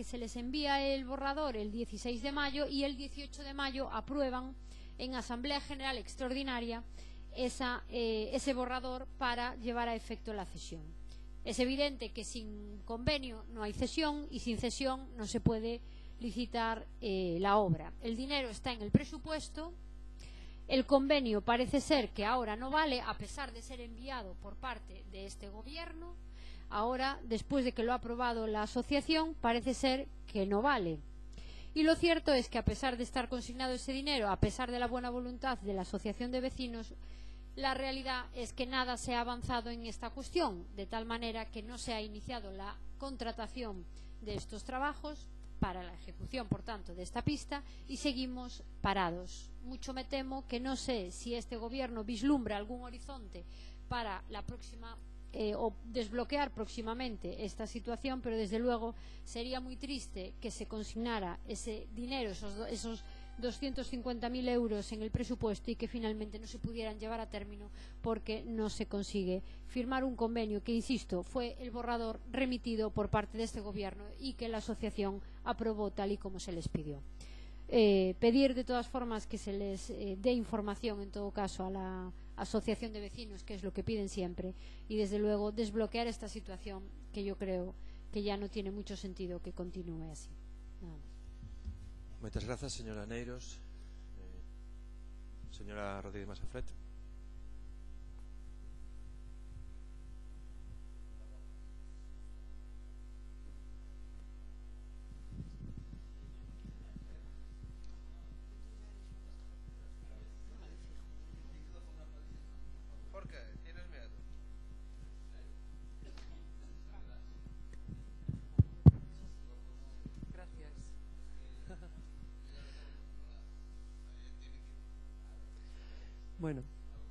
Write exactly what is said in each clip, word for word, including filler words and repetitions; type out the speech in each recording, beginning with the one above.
que se les envía el borrador el dieciséis de mayo y el dieciocho de mayo aprueban en Asamblea General Extraordinaria esa, eh, ese borrador para llevar a efecto la cesión. Es evidente que sin convenio no hay cesión y sin cesión no se puede licitar eh, la obra. El dinero está en el presupuesto. El convenio parece ser que ahora no vale, a pesar de ser enviado por parte de este gobierno. Ahora, después de que lo ha aprobado la asociación, parece ser que no vale. Y lo cierto es que, a pesar de estar consignado ese dinero, a pesar de la buena voluntad de la asociación de vecinos, la realidad es que nada se ha avanzado en esta cuestión, de tal manera que no se ha iniciado la contratación de estos trabajos para la ejecución, por tanto, de esta pista, y seguimos parados. Mucho me temo que no sé si este gobierno vislumbra algún horizonte para la próxima eh, o desbloquear próximamente esta situación, pero desde luego sería muy triste que se consignara ese dinero, esos, esos doscientos cincuenta mil euros en el presupuesto y que finalmente no se pudieran llevar a término porque no se consigue firmar un convenio que, insisto, fue el borrador remitido por parte de este gobierno y que la asociación aprobó tal y como se les pidió. Eh, pedir de todas formas que se les eh, dé información en todo caso a la asociación de vecinos, que es lo que piden siempre, y desde luego desbloquear esta situación que yo creo que ya no tiene mucho sentido que continúe así. Nada más. Moitas grazas, señora Neiros. Eh, señora Rodríguez Masafret. ¿Por qué? ¿Tienes miedo? Gracias. Bueno.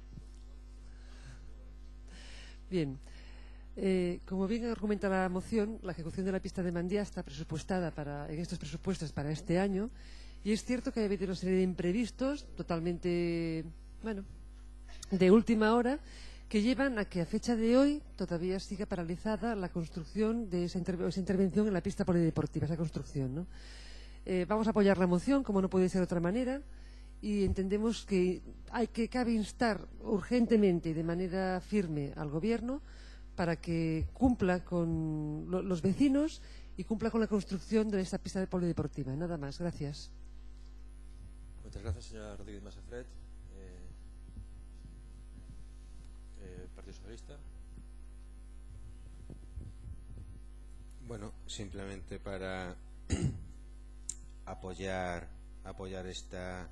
Bien. Eh, como bien argumenta la moción, la ejecución de la pista de Mandía está presupuestada para, en estos presupuestos para este año, y es cierto que ha habido una serie de imprevistos totalmente, bueno, de última hora, que llevan a que a fecha de hoy todavía siga paralizada la construcción de esa, inter esa intervención en la pista polideportiva, esa construcción, ¿no? Eh, vamos a apoyar la moción, como no puede ser de otra manera, y entendemos que hay que cabe instar urgentemente y de manera firme al Gobierno para que cumpla con lo, los vecinos y cumpla con la construcción de esta pista de polideportiva. Nada más. Gracias. Muchas gracias, señora Rodríguez Masafret. Eh, eh, Partido Socialista. Bueno, simplemente para apoyar apoyar esta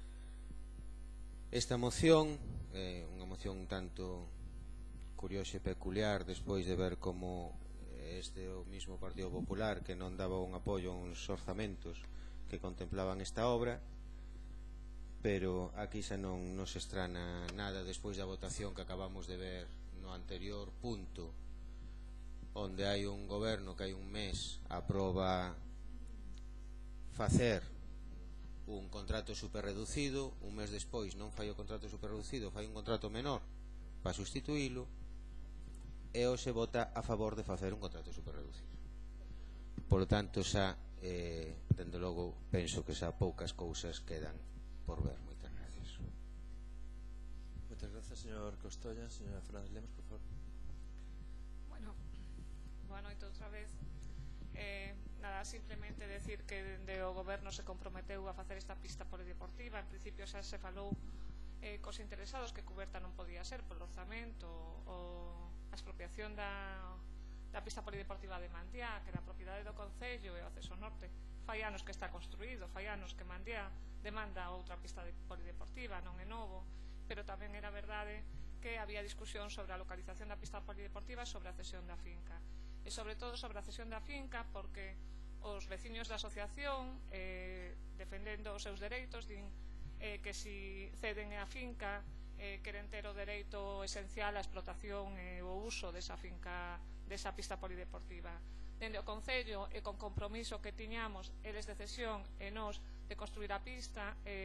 esta moción, eh, unha moción un tanto curiosa e peculiar despois de ver como este o mismo Partido Popular que non daba un apoio a uns orzamentos que contemplaban esta obra, pero aquí xa non nos estrana nada despois da votación que acabamos de ver no anterior punto, onde hai un goberno que hai un mes aproba facer un contrato superreducido, un mes despois non fai o contrato superreducido, fai un contrato menor para sustituílo, e o se vota a favor de facer un contrato superreducido. Por lo tanto, xa, eh, dende logo, penso que xa poucas cousas quedan por ver. Moitas gracias. Muchas gracias, señor Costoya. Señora Fernández Lemos, por favor. Bueno, boa noite outra vez. Eh, nada, simplemente decir que dende o Goberno se comprometeu a facer esta pista polideportiva. En principio xa se falou eh, cos interesados que cuberta non podía ser polo orzamento ou a expropiación da, da pista polideportiva de Mandía, que era propiedade do Concello e o Acceso Norte. Fai anos que está construído, fai anos que Mandía demanda outra pista de polideportiva, non é novo, pero tamén era verdade que había discusión sobre a localización da pista polideportiva e sobre a cesión da finca. E sobre todo sobre a cesión da finca, porque os veciños da asociación, eh, defendendo os seus dereitos, din eh, que si ceden a finca eh, queren ter o dereito esencial á explotación e o uso desa finca, desa pista polideportiva. Dende o Concello e con compromiso que tiñamos eles de cesión e nós de construir a pista, eh,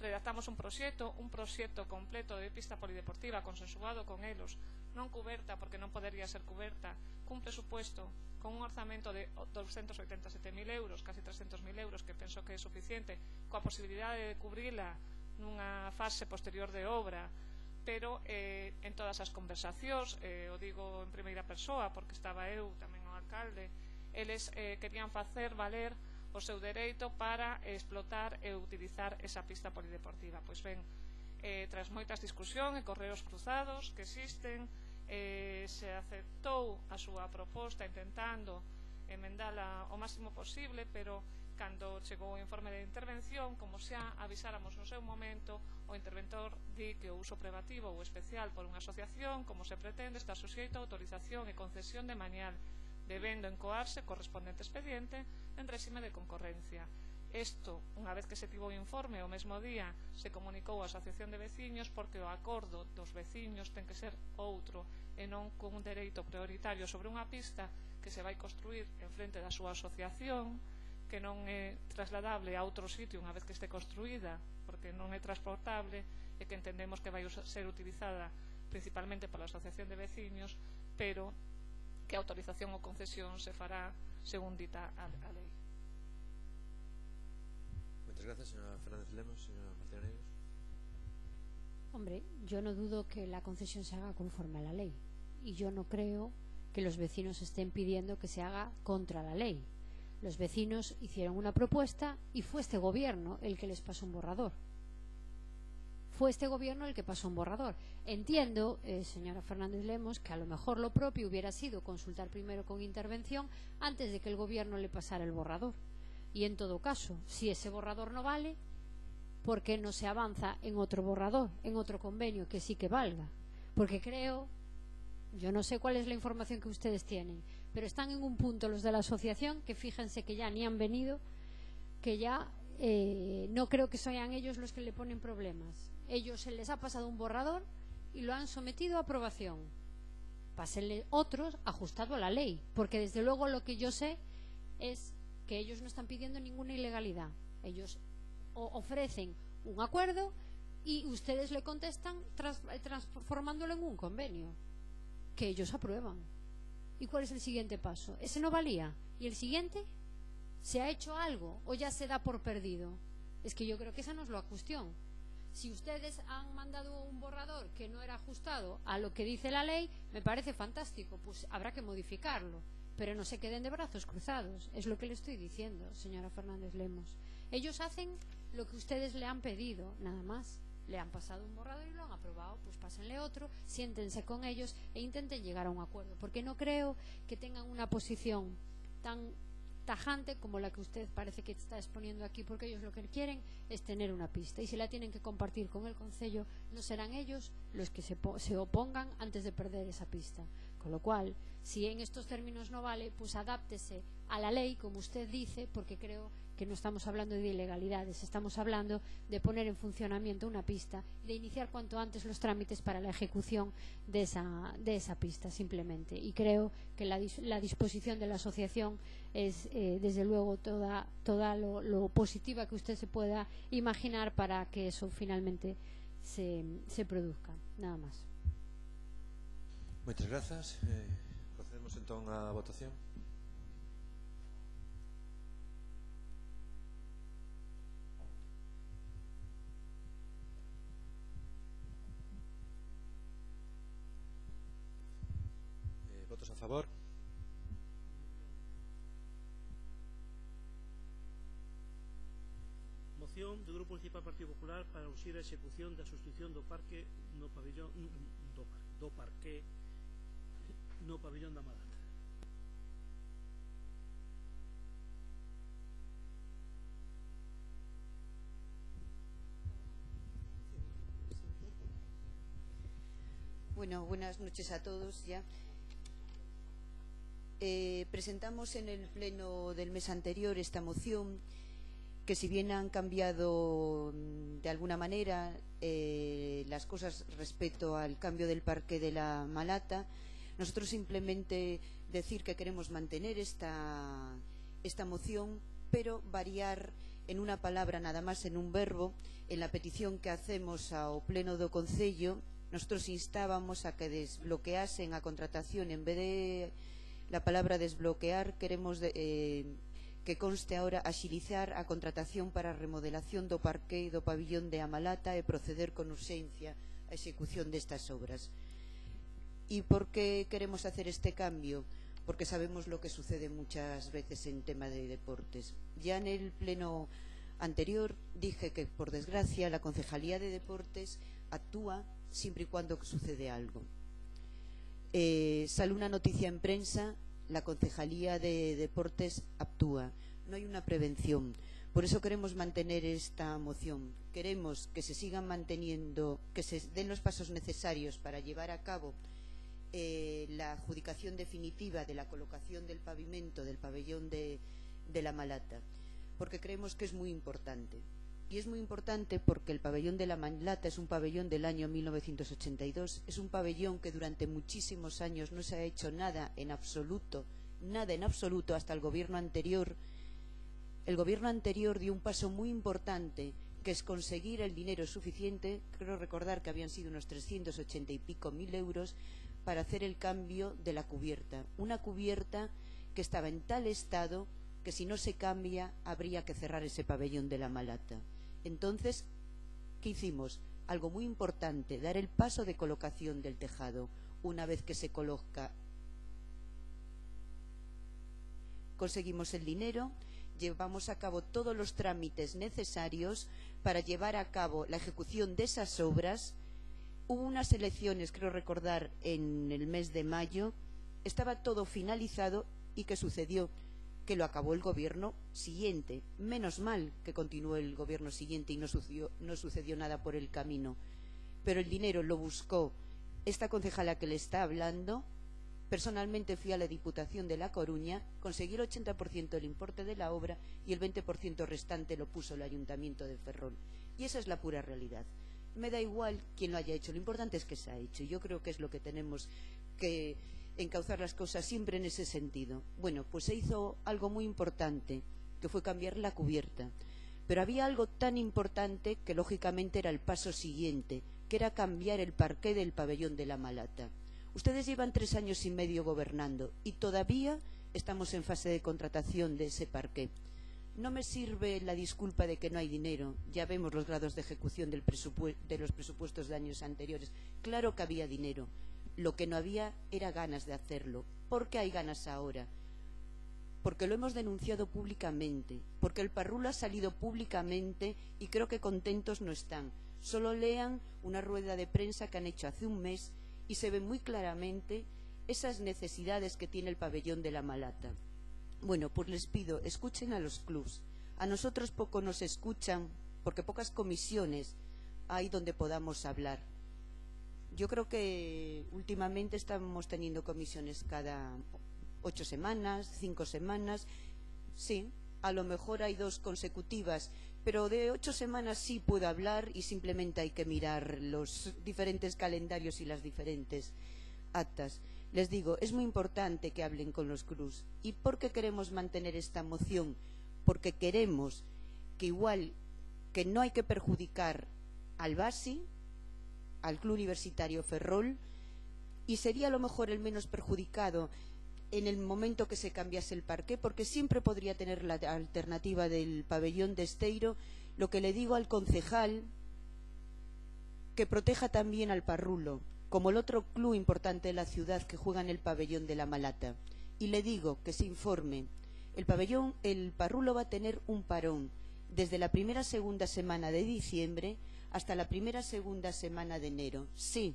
redactamos un proxecto, un proxecto completo de pista polideportiva consensuado con elos, non cuberta porque non podería ser cuberta, cun presupuesto con un orzamento de doscientos ochenta y siete mil euros, casi trescientos mil euros, que penso que é suficiente, coa posibilidade de cubrila nunha fase posterior de obra, pero eh, en todas as conversacións, eh, o digo en primeira persoa porque estaba eu, tamén o alcalde, eles eh, querían facer valer o seu dereito para explotar e utilizar esa pista polideportiva. Pois ben, eh, tras moitas discusión e correos cruzados que existen, eh, se aceptou a súa proposta intentando emendala o máximo posible, pero cando chegou o informe de intervención, como xa avisáramos no seu momento, o interventor di que o uso privativo ou especial por unha asociación, como se pretende, está suxeito a autorización e concesión de manual, debendo encoarse correspondente expediente en réxime de concorrencia. Isto, unha vez que se tivo o informe, o mesmo día se comunicou á Asociación de Veciños porque o acordo dos veciños ten que ser outro e non con un dereito prioritario sobre unha pista que se vai construir en frente da súa asociación, que non é trasladable a outro sitio unha vez que este construída, porque non é transportable e que entendemos que vai ser utilizada principalmente pola Asociación de Veciños, pero que a autorización ou concesión se fará según dita a, a lei. Muchas gracias, señora Fernández Lemos. Señora Martínez Negros. Hombre, yo no dudo que la concesión se haga conforme a la ley, y yo no creo que los vecinos estén pidiendo que se haga contra la ley. Los vecinos hicieron una propuesta y fue este gobierno el que les pasó un borrador. Fue este gobierno el que pasó un borrador. Entiendo, eh, señora Fernández Lemos, que a lo mejor lo propio hubiera sido consultar primero con intervención antes de que el gobierno le pasara el borrador. Y en todo caso, si ese borrador no vale, ¿por qué no se avanza en otro borrador, en otro convenio que sí que valga? Porque creo, yo no sé cuál es la información que ustedes tienen, pero están en un punto los de la asociación que fíjense que ya ni han venido, que ya eh, no creo que sean ellos los que le ponen problemas. Ellos se les ha pasado un borrador y lo han sometido a aprobación. Pásenle otros ajustado a la ley, porque desde luego lo que yo sé es que ellos no están pidiendo ninguna ilegalidad. Ellos o ofrecen un acuerdo y ustedes le contestan trans, transformándolo en un convenio que ellos aprueban. ¿Y cuál es el siguiente paso? ¿Ese no valía? ¿Y el siguiente? ¿Se ha hecho algo o ya se da por perdido? Es que yo creo que esa no es la cuestión. Si ustedes han mandado un borrador que no era ajustado a lo que dice la ley, me parece fantástico, pues habrá que modificarlo, pero no se queden de brazos cruzados. Es lo que le estoy diciendo, señora Fernández Lemos. Ellos hacen lo que ustedes le han pedido, nada más. Le han pasado un borrador y lo han aprobado, pues pásenle otro, siéntense con ellos e intenten llegar a un acuerdo, porque no creo que tengan una posición tan tajante como la que usted parece que está exponiendo aquí, porque ellos lo que quieren es tener una pista, y si la tienen que compartir con el concello, no serán ellos los que se, se opongan antes de perder esa pista. Con lo cual, si en estos términos no vale, pues adáptese a la ley, como usted dice, porque creo que no estamos hablando de ilegalidades, estamos hablando de poner en funcionamiento una pista, de iniciar cuanto antes los trámites para la ejecución de esa, de esa pista, simplemente. Y creo que la, la disposición de la asociación es, eh, desde luego, toda, toda lo, lo positiva que usted se pueda imaginar para que eso finalmente se, se produzca. Nada más. Muchas gracias. Eh, procedemos entonces a la votación. Eh, ¿Votos a favor? Moción do Grupo Municipal Partido Popular para urxir a execución da sustitución do parque no pabellón do, do parque no pabellón da Malata. Bueno, buenas noches a todos ya. Eh, presentamos en el pleno del mes anterior esta moción que, si bien han cambiado de alguna manera eh, las cosas respecto al cambio del parque de la Malata, nosotros simplemente decir que queremos mantener esta, esta moción pero variar en una palabra nada más, en un verbo. En la petición que hacemos ao Pleno do Concello, nosotros instábamos a que desbloqueasen a contratación. En vez de la palabra desbloquear, queremos de, eh, que conste ahora axilizar a contratación para a remodelación do parque do pabillón de Amalata e proceder con urxencia a execución destas obras. ¿Y por qué queremos hacer este cambio? Porque sabemos lo que sucede muchas veces en tema de deportes. Ya en el pleno anterior dije que, por desgracia, la Concejalía de Deportes actúa siempre y cuando sucede algo. Eh, sale una noticia en prensa, la Concejalía de Deportes actúa. No hay una prevención. Por eso queremos mantener esta moción. Queremos que se sigan manteniendo, que se den los pasos necesarios para llevar a cabo eh, la adjudicación definitiva de la colocación del pavimento del pabellón de, de la Malata, porque creemos que es muy importante. Y es muy importante porque el pabellón de la Malata es un pabellón del año mil novecientos ochenta y dos, es un pabellón que durante muchísimos años no se ha hecho nada en absoluto, nada en absoluto hasta el gobierno anterior. El gobierno anterior dio un paso muy importante, que es conseguir el dinero suficiente, creo recordar que habían sido unos trescientos ochenta y pico mil euros, para hacer el cambio de la cubierta. Una cubierta que estaba en tal estado que si no se cambia habría que cerrar ese pabellón de la Malata. Entonces, ¿qué hicimos? Algo muy importante, dar el paso de colocación del tejado. Una vez que se coloca, conseguimos el dinero, llevamos a cabo todos los trámites necesarios para llevar a cabo la ejecución de esas obras. Hubo unas elecciones, creo recordar, en el mes de mayo, estaba todo finalizado y ¿qué sucedió? Que lo acabó el gobierno siguiente. Menos mal que continuó el gobierno siguiente y no sucedió, no sucedió nada por el camino. Pero el dinero lo buscó esta concejala que le está hablando. Personalmente fui a la Diputación de La Coruña, conseguí el ochenta por ciento del importe de la obra y el veinte por ciento restante lo puso el Ayuntamiento de Ferrol. Y esa es la pura realidad. Me da igual quién lo haya hecho, lo importante es que se ha hecho. Yo creo que es lo que tenemos que encauzar las cosas siempre en ese sentido. Bueno, pues se hizo algo muy importante, que fue cambiar la cubierta. Pero había algo tan importante que lógicamente era el paso siguiente, que era cambiar el parqué del pabellón de la Malata. Ustedes llevan tres años y medio gobernando y todavía estamos en fase de contratación de ese parqué. No me sirve la disculpa de que no hay dinero. Ya vemos los grados de ejecución del presupu- de los presupuestos de años anteriores. Claro que había dinero. Lo que no había era ganas de hacerlo. ¿Por qué hay ganas ahora? Porque lo hemos denunciado públicamente, porque el Parrulo ha salido públicamente y creo que contentos no están. Solo lean una rueda de prensa que han hecho hace un mes y se ve muy claramente esas necesidades que tiene el pabellón de la Malata. Bueno, pues les pido, escuchen a los clubs. A nosotros poco nos escuchan porque pocas comisiones hay donde podamos hablar. Yo creo que últimamente estamos teniendo comisiones cada ocho semanas, cinco semanas. Sí, a lo mejor hay dos consecutivas, pero de ocho semanas sí puedo hablar y simplemente hay que mirar los diferentes calendarios y las diferentes actas. Les digo, es muy importante que hablen con los clubs. ¿Y por qué queremos mantener esta moción? Porque queremos que igual que no hay que perjudicar al Basi, al Club Universitario Ferrol, y sería a lo mejor el menos perjudicado en el momento que se cambiase el parqué, porque siempre podría tener la alternativa del pabellón de Esteiro. Lo que le digo al concejal, que proteja también al Parrulo, como el otro club importante de la ciudad que juega en el pabellón de la Malata. Y le digo que se informe. El pabellón, el Parrulo va a tener un parón desde la primera segunda semana de diciembre hasta la primera segunda semana de enero. Sí.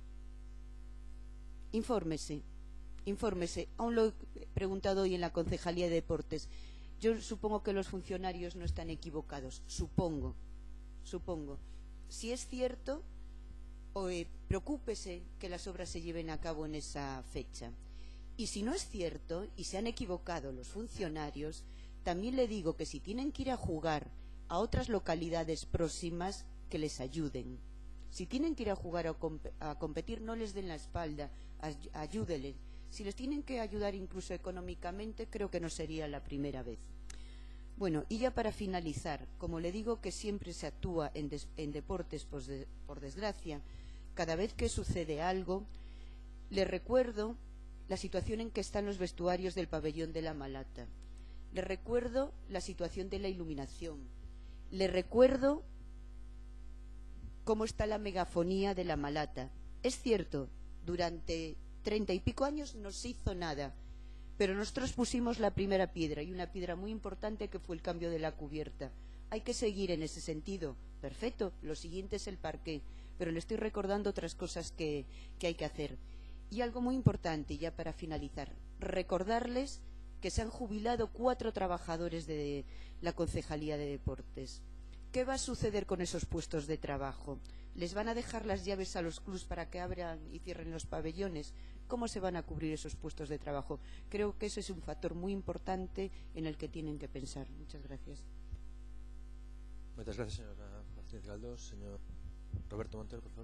Infórmese. Infórmese. Aún lo he preguntado hoy en la Concejalía de Deportes. Yo supongo que los funcionarios no están equivocados. Supongo. Supongo. Si es cierto, o, eh, preocúpese que las obras se lleven a cabo en esa fecha. Y si no es cierto, y se han equivocado los funcionarios, también le digo que si tienen que ir a jugar a otras localidades próximas, que les ayuden. Si tienen que ir a jugar o comp a competir, no les den la espalda, ayúdenles. Si les tienen que ayudar incluso económicamente, creo que no sería la primera vez. Bueno, y ya para finalizar, como le digo que siempre se actúa en, des, en deportes, pues de, por desgracia, cada vez que sucede algo, le recuerdo la situación en que están los vestuarios del pabellón de la Malata. Le recuerdo la situación de la iluminación. Le recuerdo cómo está la megafonía de la Malata. Es cierto, durante treinta y pico años no se hizo nada, pero nosotros pusimos la primera piedra, y una piedra muy importante que fue el cambio de la cubierta. Hay que seguir en ese sentido. Perfecto, lo siguiente es el parqué, pero le estoy recordando otras cosas que, que hay que hacer. Y algo muy importante, ya para finalizar, recordarles que se han jubilado cuatro trabajadores de la Concejalía de Deportes. ¿Qué va a suceder con esos puestos de trabajo? ¿Les van a dejar las llaves a los clubs para que abran y cierren los pabellones? ¿Cómo se van a cubrir esos puestos de trabajo? Creo que ese es un factor muy importante en el que tienen que pensar. Muchas gracias. Muchas gracias, señora Martínez Galdós. Señor Roberto Montero, por favor.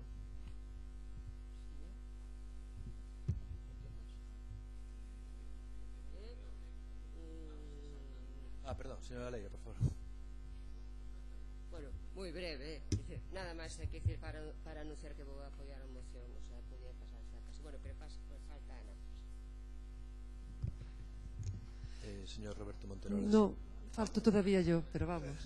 Ah, perdón, señora Leira, por favor. Bueno, moi breve, eh? Dice, nada máis hai que decir para, para anunciar que vou a apoiar a moción, o sea, podía pasar casi. Bueno, pero pasa, pues falta Ana. Eh, señor Roberto Montero. No, falto todavía yo, pero vamos.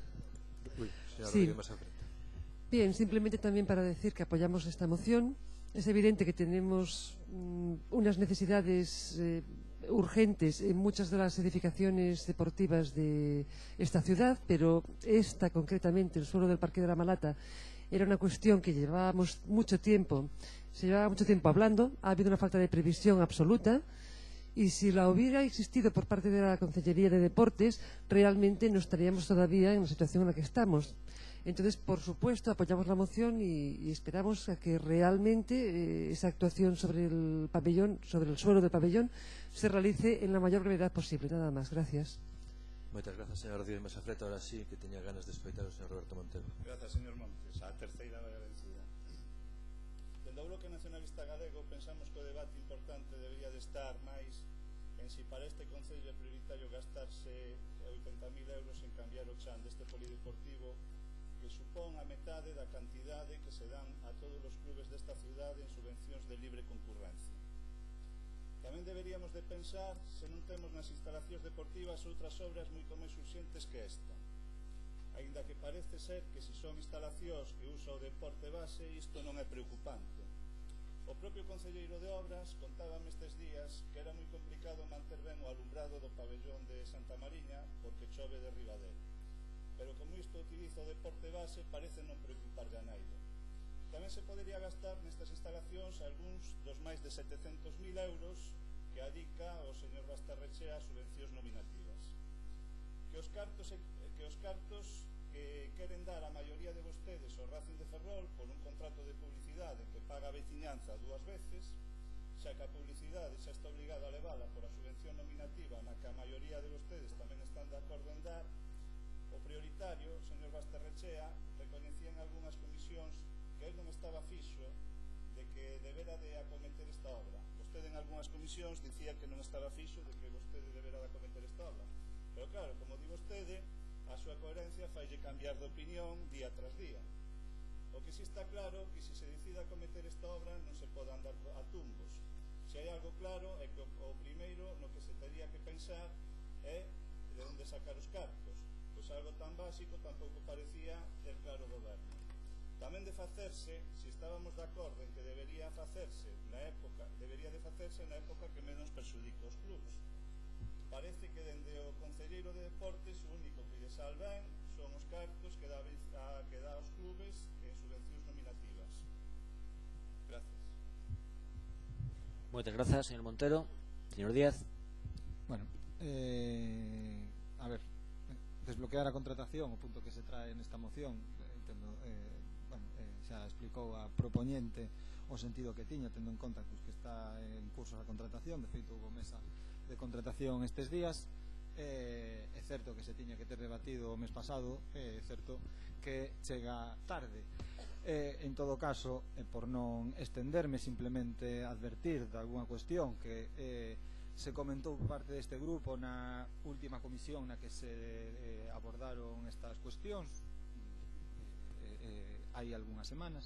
Uy, señora sí. Rodríguez, más al frente. Bien, simplemente también para decir que apoyamos esta moción. Es evidente que tenemos mm, unas necesidades eh, urgentes en muchas de las edificaciones deportivas de esta ciudad, pero esta concretamente, el suelo del Parque de la Malata, era una cuestión que llevábamos mucho tiempo, se llevaba mucho tiempo hablando. Ha habido una falta de previsión absoluta, y si la hubiera existido por parte de la Consellería de Deportes, realmente no estaríamos todavía en la situación en la que estamos. Entonces, por supuesto, apoyamos la moción y, y esperamos a que realmente eh, esa actuación sobre el pabellón, sobre el suelo del pabellón, se realice en la mayor brevedad posible. Nada más. Gracias. Muchas gracias, señor Rodríguez Masafreta. Ahora sí que tenía ganas de escoitar o señor Roberto Montero. Gracias, señor Montes. A terceira vai a vencida. Dende o Bloque Nacionalista Galego pensamos que o debate importante debería de estar máis en si para este Concello é prioritario gastarse oitenta mil euros en cambiar o chan deste polideportivo, que supón a metade da cantidade que se dan a todos os clubes desta ciudade en subvencións de libre concurrencia. Tamén deberíamos de pensar se non temos nas instalacións deportivas outras obras moito máis urxentes que esta. Aínda que parece ser que se son instalacións que usa o deporte base, isto non é preocupante. O propio concelleiro de Obras contábame estes días que era moi complicado manter ben o alumbrado do pabellón de Santa Mariña porque chove de Ribadeo. Pero como isto utiliza o deporte base, parece non preocupar a naide. Tamén se podería gastar nestas instalacións algúns dos máis de setecentos mil euros que adica o señor Bastarrechea a subvencións nominativas. Que os cartos, que os cartos que queren dar a maioría de vostedes ao Racing de Ferrol por un contrato de publicidade que paga a veciñanza dúas veces, xa que a publicidade xa está obligada a levala por a subvención nominativa na que a maioría de vostedes tamén están de acordo en dar, o prioritario, o señor Bastarrechea, recoñecía en algunhas comisións que él non estaba fixo de que debera de acometer esta obra. Vostede en algunhas comisións dicía que non estaba fixo de que vostede debera de acometer esta obra. Pero claro, como di vostede, a súa coherencia faille cambiar de opinión día tras día. O que si está claro que se se decida acometer esta obra non se pode andar a tumbos. Se hai algo claro é que o primeiro no que se tería que pensar é de onde sacar os cartos. Pois algo tan básico tampouco parecía ter claro o goberno. Tamén de facerse, se estábamos de acordo en que debería facerse na época, debería de facerse na época que menos perxudica os clubes. Parece que dende o Concelleiro de Deportes o único que lle salven son os cartos que dá, a, que dá aos clubes en subvencións nominativas. Gracias. Moitas grazas, señor Montero. Señor Díaz. Bueno, eh, a ver, desbloquear a contratación, o punto que se trae nesta moción, entendo, eh, bueno, eh, xa explicou a propoñente o sentido que tiña, tendo en conta pues, que está en curso a contratación. De feito, houve mesa de contratación estes días. Eh, é certo que se tiña que ter debatido o mes pasado, é certo que chega tarde. Eh, en todo caso, eh, por non estenderme, simplemente advertir de alguna cuestión que eh, se comentou por parte deste grupo na última comisión na que se eh, abordaron estas cuestións eh, eh, hai algunhas semanas.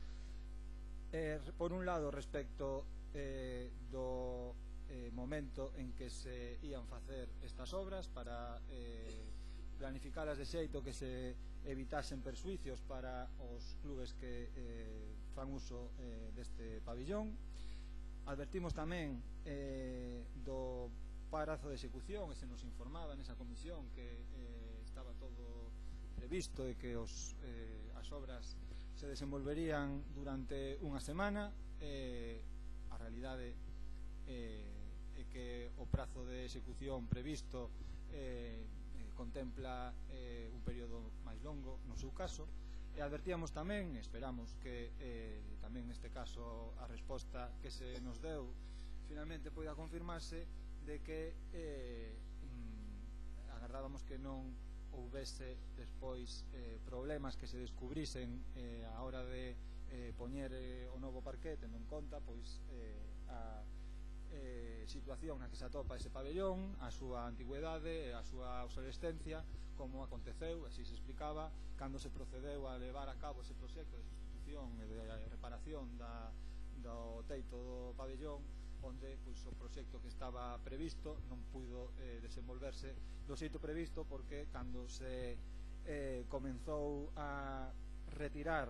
Eh, por un lado, respecto eh, do eh, momento en que se ían facer estas obras para eh, planificalas de xeito que se evitasen persuicios para os clubes que eh, fan uso eh, deste pabillón. Advertimos tamén eh, do parazo de execución, e se nos informaba nesa comisión que eh, estaba todo previsto e que os, eh, as obras se desenvolverían durante unha semana. Eh, a realidade eh, é que o prazo de execución previsto eh, eh, contempla eh, un período máis longo no seu caso, e advertíamos tamén, esperamos que eh, tamén neste caso a resposta que se nos deu finalmente poida confirmarse, de que eh, mm, agardábamos que non houvese despois eh, problemas que se descubrisen eh, a hora de eh, poñer eh, o novo parqué, tendo en conta pois eh, a eh, situación na que se atopa ese pabellón, a súa antigüedade, a súa obsolescencia, como aconteceu, así se explicaba, cando se procedeu a levar a cabo ese proxecto de sustitución e de reparación da, do teito do pabellón, onde pois, o proxecto que estaba previsto non puido eh, desenvolverse do xeito previsto, porque cando se eh, comenzou a retirar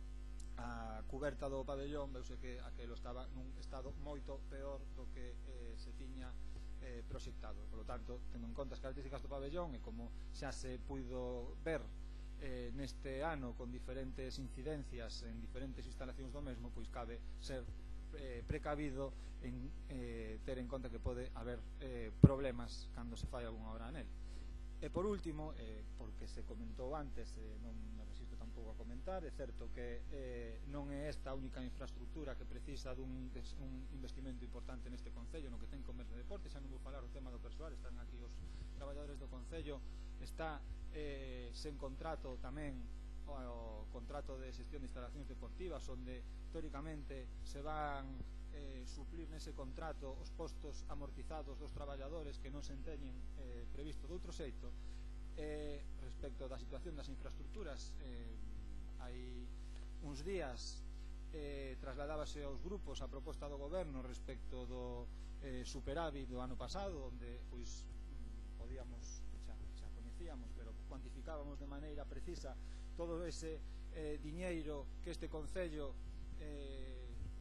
a cuberta do pabellón, veuse que aquelo estaba nun estado moito peor do que eh, se tiña eh, proxectado. Por lo tanto, tendo en conta as características do pabellón e como xa se puido ver eh, neste ano con diferentes incidencias en diferentes instalacións do mesmo, pois cabe ser eh, precavido en eh, ter en conta que pode haber eh, problemas cando se fai algunha obra nel. E por último, eh, porque se comentou antes, eh, non me resisto tampouco a comentar, é certo que eh, non é esta a única infraestructura que precisa dun des, un investimento importante neste Concello, no que ten comercio e deporte. Xa non vou falar o tema do persoal, están aquí os traballadores do Concello, está eh, sen contrato tamén o, o contrato de xestión de instalacións deportivas, onde teóricamente se van eh, suplir nese contrato os postos amortizados dos traballadores que non se enteñen eh, previsto de outro xeito. Eh, respecto da situación das infraestructuras, eh, hai uns días eh, trasladábase aos grupos a proposta do goberno respecto do eh, superávit do ano pasado, onde pois podíamos, xa, xa coñecíamos, pero cuantificábamos de maneira precisa todo ese eh, diñeiro que este Concello eh,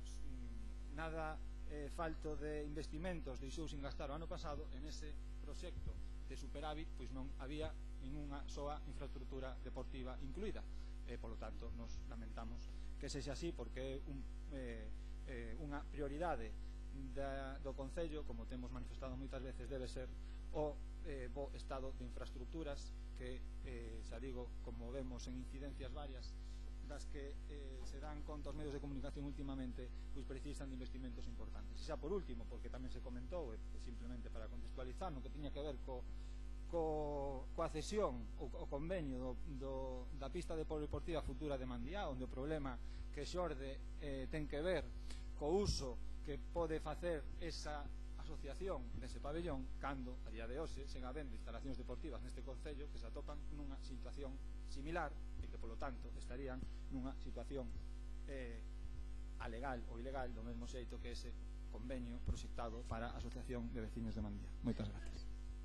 nada eh, falto de investimentos deixou sin gastar o ano pasado. En ese proxecto de superávit pois non había ninguna soa infraestructura deportiva incluída, e polo tanto nos lamentamos que sexa así, porque é un, eh, eh, unha prioridade da, do Concello, como temos manifestado moitas veces, debe ser o eh, bo estado de infraestructuras que, eh, xa digo, como vemos en incidencias varias das que eh, se dan conta os medios de comunicación últimamente, pois precisan de investimentos importantes. E xa por último, porque tamén se comentou, e simplemente para contextualizar, no que tiña que ver co, co, coa cesión, o, o convenio do, do, da pista de polideportiva futura de Mandiá, onde o problema que xorde eh, ten que ver co uso que pode facer esa asociación dese pabellón, cando a día de hoxe sen habendo instalacións deportivas neste Concello que se atopan nunha situación similar e que polo tanto estarían nunha situación eh, alegal ou ilegal do mesmo xeito que ese convenio proxectado para a Asociación de Veciños de Mandía. Moitas gracias.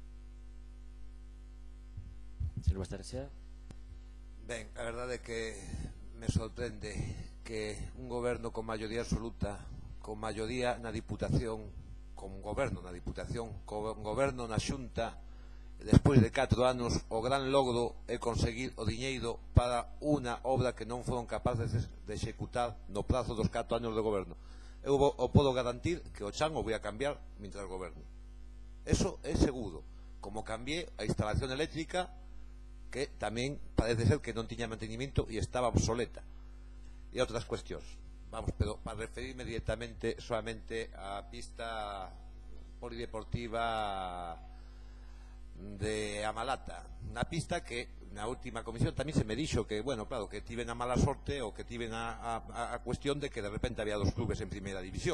Señor Bastarcea. Ben, a verdade é que me sorprende que un goberno con maioría absoluta, con maioría na Diputación, con goberno na Diputación, con goberno na Xunta, despois de catro anos, o gran logro é conseguir o diñeiro para unha obra que non foron capaces de executar no prazo dos catro anos de goberno. Eu o podo garantir que o chan o voy a cambiar mientras goberno. Eso é seguro. Como cambié a instalación eléctrica, que tamén parece ser que non tiña mantenimiento e estaba obsoleta. E outras cuestións. Vamos, pero para referirme directamente solamente á pista polideportiva de Amalata, na pista que na última comisión tamén se me dixo que, bueno, claro, que tiven a mala sorte ou que tiven a, a, a cuestión de que de repente había dos clubes en primeira división,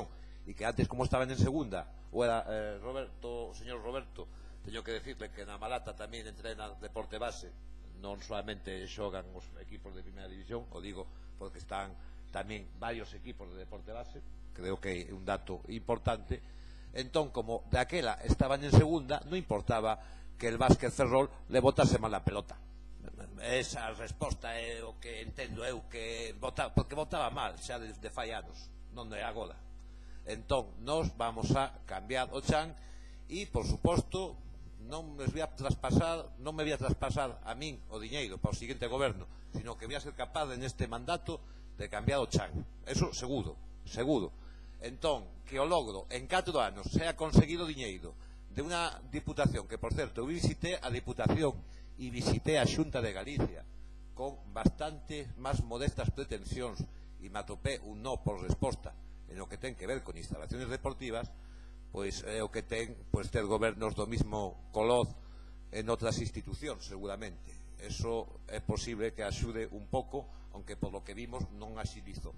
e que antes, como estaban en segunda, o era eh, Roberto, o señor Roberto, teño que decirle que na Malata tamén entrena deporte base, non solamente xogan os equipos de primeira división, o digo porque están tamén varios equipos de deporte base, creo que é un dato importante. Entón, como daquela estaban en segunda, non importaba que el Vázquez Ferrol le botase mal a pelota. Esa resposta é o que entendo eu, que vota, porque votaba mal xa de, de fai anos, non é agora. Entón, nós vamos a cambiar o chan e, por suposto, non me voy a traspasar, non me voy a traspasar a min o diñeiro para o seguinte goberno, sino que voy a ser capaz neste mandato de cambiar o chan. Eso seguro, seguro. Entón, que o logro en catro anos sea conseguido diñeiro de unha diputación, que por certo, eu visité a diputación e visité a Xunta de Galicia con bastante máis modestas pretensións e me atopé un no por resposta en o que ten que ver con instalaciones deportivas, pois é o que ten pois ter gobernos do mismo color en outras institucións, seguramente. Eso é posible que axude un pouco, aunque por lo que vimos non axilizou.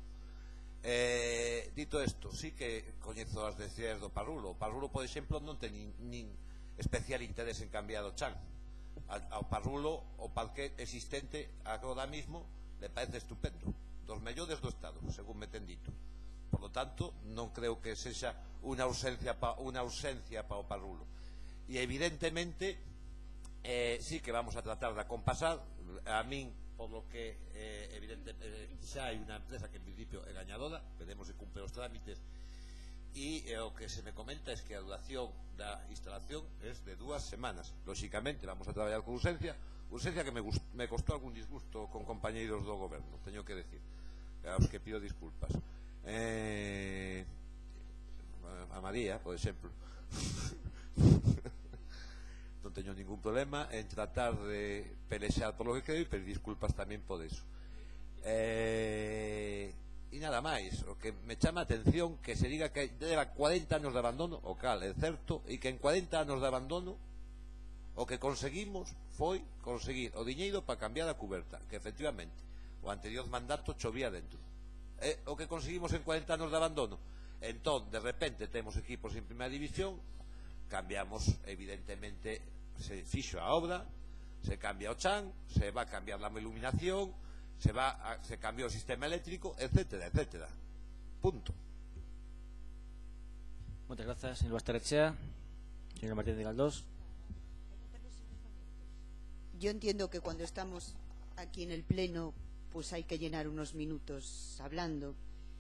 Eh, dito isto, sí que coñezo as decisiones do Parrulo. O Parrulo, por exemplo, non ten nin, nin especial interés en cambiar o chan. Ao Parrulo, o parque existente agora mismo le parece estupendo, dos mellores do Estado, según me ten dito. Por lo tanto, non creo que sexa unha ausencia pa, unha ausencia para o Parrulo. E evidentemente eh, sí que vamos a tratar de acompasar. A min, por lo que eh, evidentemente eh, xa hai unha empresa que en principio é gañadora, veremos se cumpre os trámites, e eh, o que se me comenta é que a duración da instalación é de dúas semanas. Lóxicamente vamos a traballar con urgencia, urgencia que me, gust, me costou algún disgusto con compañeiros do goberno, teño que decir, a os que pido disculpas. Eh, a María, por exemplo, non teño ningún problema en tratar de pelexar por lo que creo e pedir disculpas tamén por eso. Eh, e nada máis, o que me chama a atención que se diga que leva cuarenta anos de abandono, o cal é certo, e que en cuarenta anos de abandono o que conseguimos foi conseguir o diñeiro para cambiar a cuberta, que efectivamente o anterior mandato chovía dentro. É o que conseguimos en cuarenta anos de abandono. Entón, de repente, temos equipos en primeira división, cambiamos, evidentemente, se fixo a obra, se cambia o chan, se va a cambiar a iluminación, se va a, se cambia o sistema eléctrico, etcétera, etcétera. Punto. Muchas gracias, señor Basterrechea. Señor Martínez de Galdós. Yo entiendo que cuando estamos aquí en el pleno, pues hay que llenar unos minutos hablando.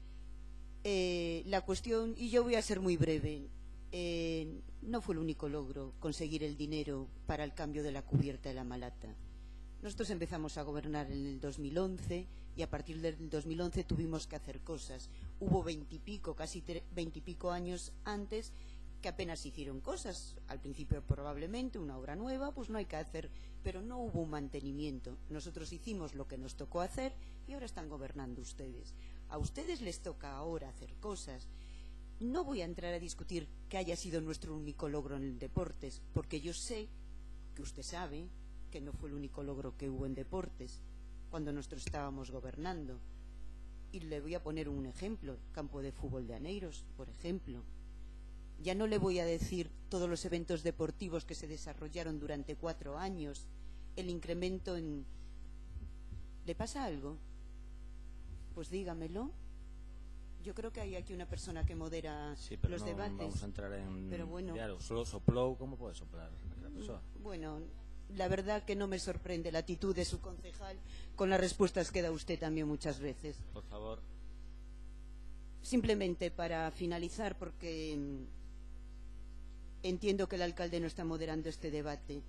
Eh, la cuestión, y yo voy a ser muy breve, eh, no fue el único logro conseguir el dinero para el cambio de la cubierta de la Malata. Nosotros empezamos a gobernar en el dos mil once y a partir del dos mil once tuvimos que hacer cosas. Hubo veintipico, casi veintipico años antes que apenas hicieron cosas. Al principio probablemente una obra nueva, pues no hay que hacer, pero no hubo un mantenimiento. Nosotros hicimos lo que nos tocó hacer y ahora están gobernando ustedes. A ustedes les toca ahora hacer cosas. No voy a entrar a discutir que haya sido nuestro único logro en el deportes, porque yo sé que usted sabe que no fue el único logro que hubo en deportes cuando nosotros estábamos gobernando. Y le voy a poner un ejemplo, campo de fútbol de Aneiros, por ejemplo. Ya no le voy a decir todos los eventos deportivos que se desarrollaron durante cuatro años, el incremento en... ¿Le pasa algo? Pues dígamelo. Yo creo que hay aquí una persona que modera sí, pero los no debates. Vamos a entrar en pero bueno, diálogo. Solo sopló, ¿cómo puede soplar la persona? Bueno, la verdad que no me sorprende la actitud de su concejal con las respuestas que da usted también muchas veces. Por favor. Simplemente para finalizar, porque entiendo que el alcalde no está moderando este debate.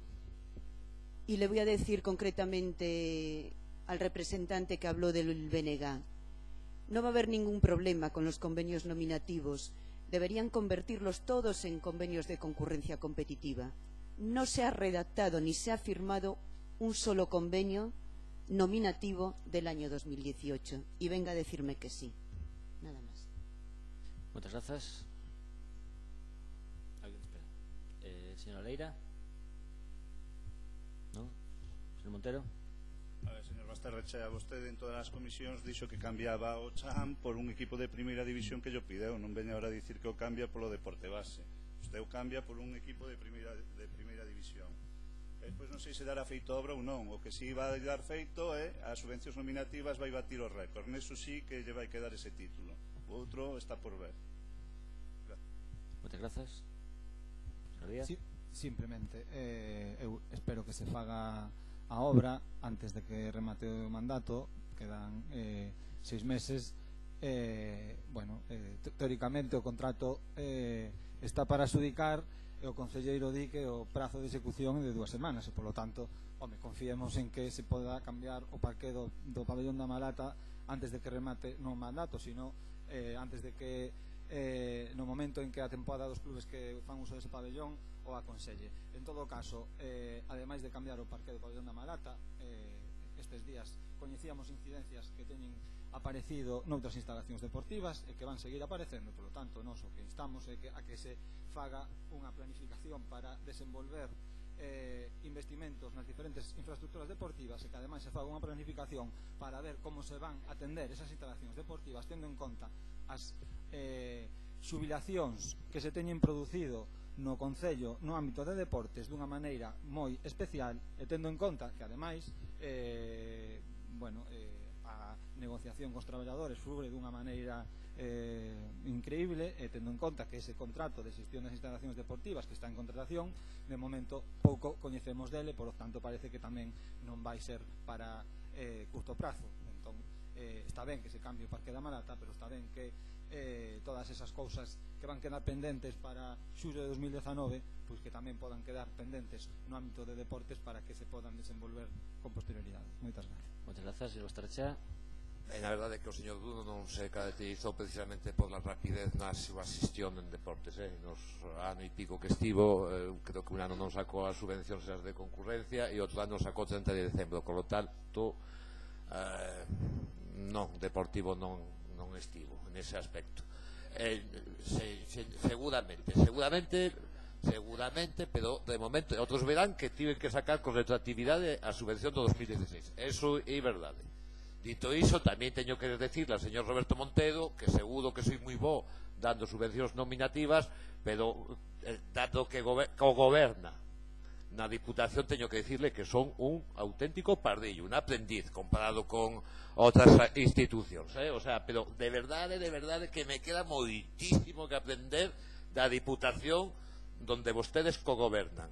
Y le voy a decir concretamente al representante que habló del B N G. No va a haber ningún problema con los convenios nominativos. Deberían convertirlos todos en convenios de concurrencia competitiva. No se ha redactado ni se ha firmado un solo convenio nominativo del año dos mil dieciocho. Y venga a decirme que sí. Nada más. Muchas gracias. ¿Alguien espera? Eh, señora Leira. ¿No? Señor Montero. A ver, señor Basterrechea, vostede en todas as comisións dixo que cambiaba o Chan por un equipo de primeira división que yo pideu, non veña ahora a dicir que o cambia polo deporte base. Vostede o cambia por un equipo de primeira, de primeira división. E depois non sei se dará feito obra ou non. O que si va a dar feito é as subvencións nominativas vai batir o récord. Neso sí que lle vai quedar ese título. O outro está por ver. Moitas grazas. Sí, simplemente eh, eu espero que se faga a obra antes de que remate o mandato. Quedan eh, seis meses. eh, bueno, eh, teóricamente o contrato eh, está para adxudicar e o concelleiro di que o prazo de execución é de dúas semanas e polo tanto, home, confiemos en que se poda cambiar o parque do, do pabellón da Malata antes de que remate non mandato, sino eh, antes de que eh, no momento en que a temporada dos clubes que fan uso dese pabellón o aconselle. En todo caso, eh, ademais de cambiar o parque do pabellón da Malata, eh, estes días coñecíamos incidencias que teñen aparecido noutras instalacións deportivas e que van seguir aparecendo, polo tanto, nós o que instamos é que a que se faga unha planificación para desenvolver eh, investimentos nas diferentes infraestructuras deportivas e que ademais se faga unha planificación para ver como se van a atender esas instalacións deportivas tendo en conta as eh, xubilacións que se teñen producido no Concello no ámbito de deportes dunha maneira moi especial e tendo en conta que ademais eh, bueno, eh, a negociación cos traballadores flure dunha maneira eh, increíble e tendo en conta que ese contrato de xestión das instalacións deportivas que está en contratación de momento pouco coñecemos dele, por lo tanto parece que tamén non vai ser para eh, curto prazo. Entón, eh, está ben que se cambie o Parque da Malata, pero está ben que eh, todas esas cousas que van quedar pendentes para xullo de dos mil dezanove pois que tamén podan quedar pendentes no ámbito de deportes para que se podan desenvolver con posterioridade. Moitas gracias. Moitas grazas, señor Basterrechea. Ben, a verdade é que o señor Bruno non se caracterizou precisamente por la rapidez na súa xestión en deportes, eh? Nos ano e pico que estivo, eh, creo que un ano non sacou as subvencións esas de concurrencia e outro ano sacou treinta de decembro, con lo tanto eh, non, deportivo non, non estivo en ese aspecto. Eh, se, se, seguramente, seguramente seguramente, pero de momento outros verán que tiven que sacar con retroactividade a subvención do dos mil dieciséis. Eso é verdade. Dito iso, tamén teño que decirle ao señor Roberto Montero que seguro que soy moi bo dando subvencións nominativas, pero eh, dado que co-goberna na Diputación, teño que decirle que son un auténtico pardillo, un aprendiz comparado con outras institucións, eh? O sea, pero de verdade, de verdade que me queda moitísimo que aprender da Diputación donde vostedes co-gobernan.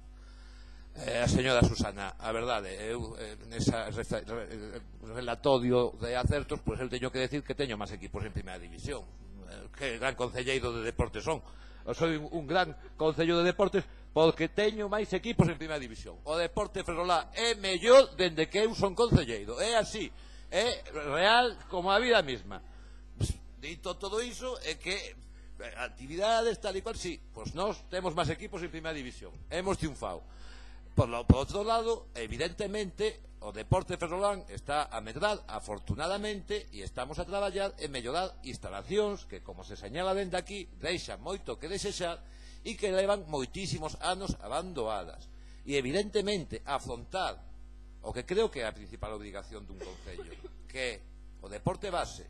Eh, a señora Susana, a verdade, eu eh, nesa eh, relatorio de acertos, pois pues, eu teño que decir que teño máis equipos en primeira división. Eh, que gran concelleiro de deportes son. Eu soy un, un gran concello de deportes porque teño máis equipos en primeira división. O deporte ferrolá é mellor dende que eu son concelleiro. É así, é real como a vida mesma. Pues, dito todo iso, é que actividades tal e cual, sí, pois pues nós temos máis equipos en primeira división. Hemos triunfado. Por, lo, por outro lado, evidentemente, o deporte ferrolán está a medrar, afortunadamente, e estamos a traballar en mellorar instalacións que, como se señala dende aquí, deixan moito que desexar e que levan moitísimos anos abandonadas. E, evidentemente, afrontar o que creo que é a principal obrigación dun concello, que o deporte base,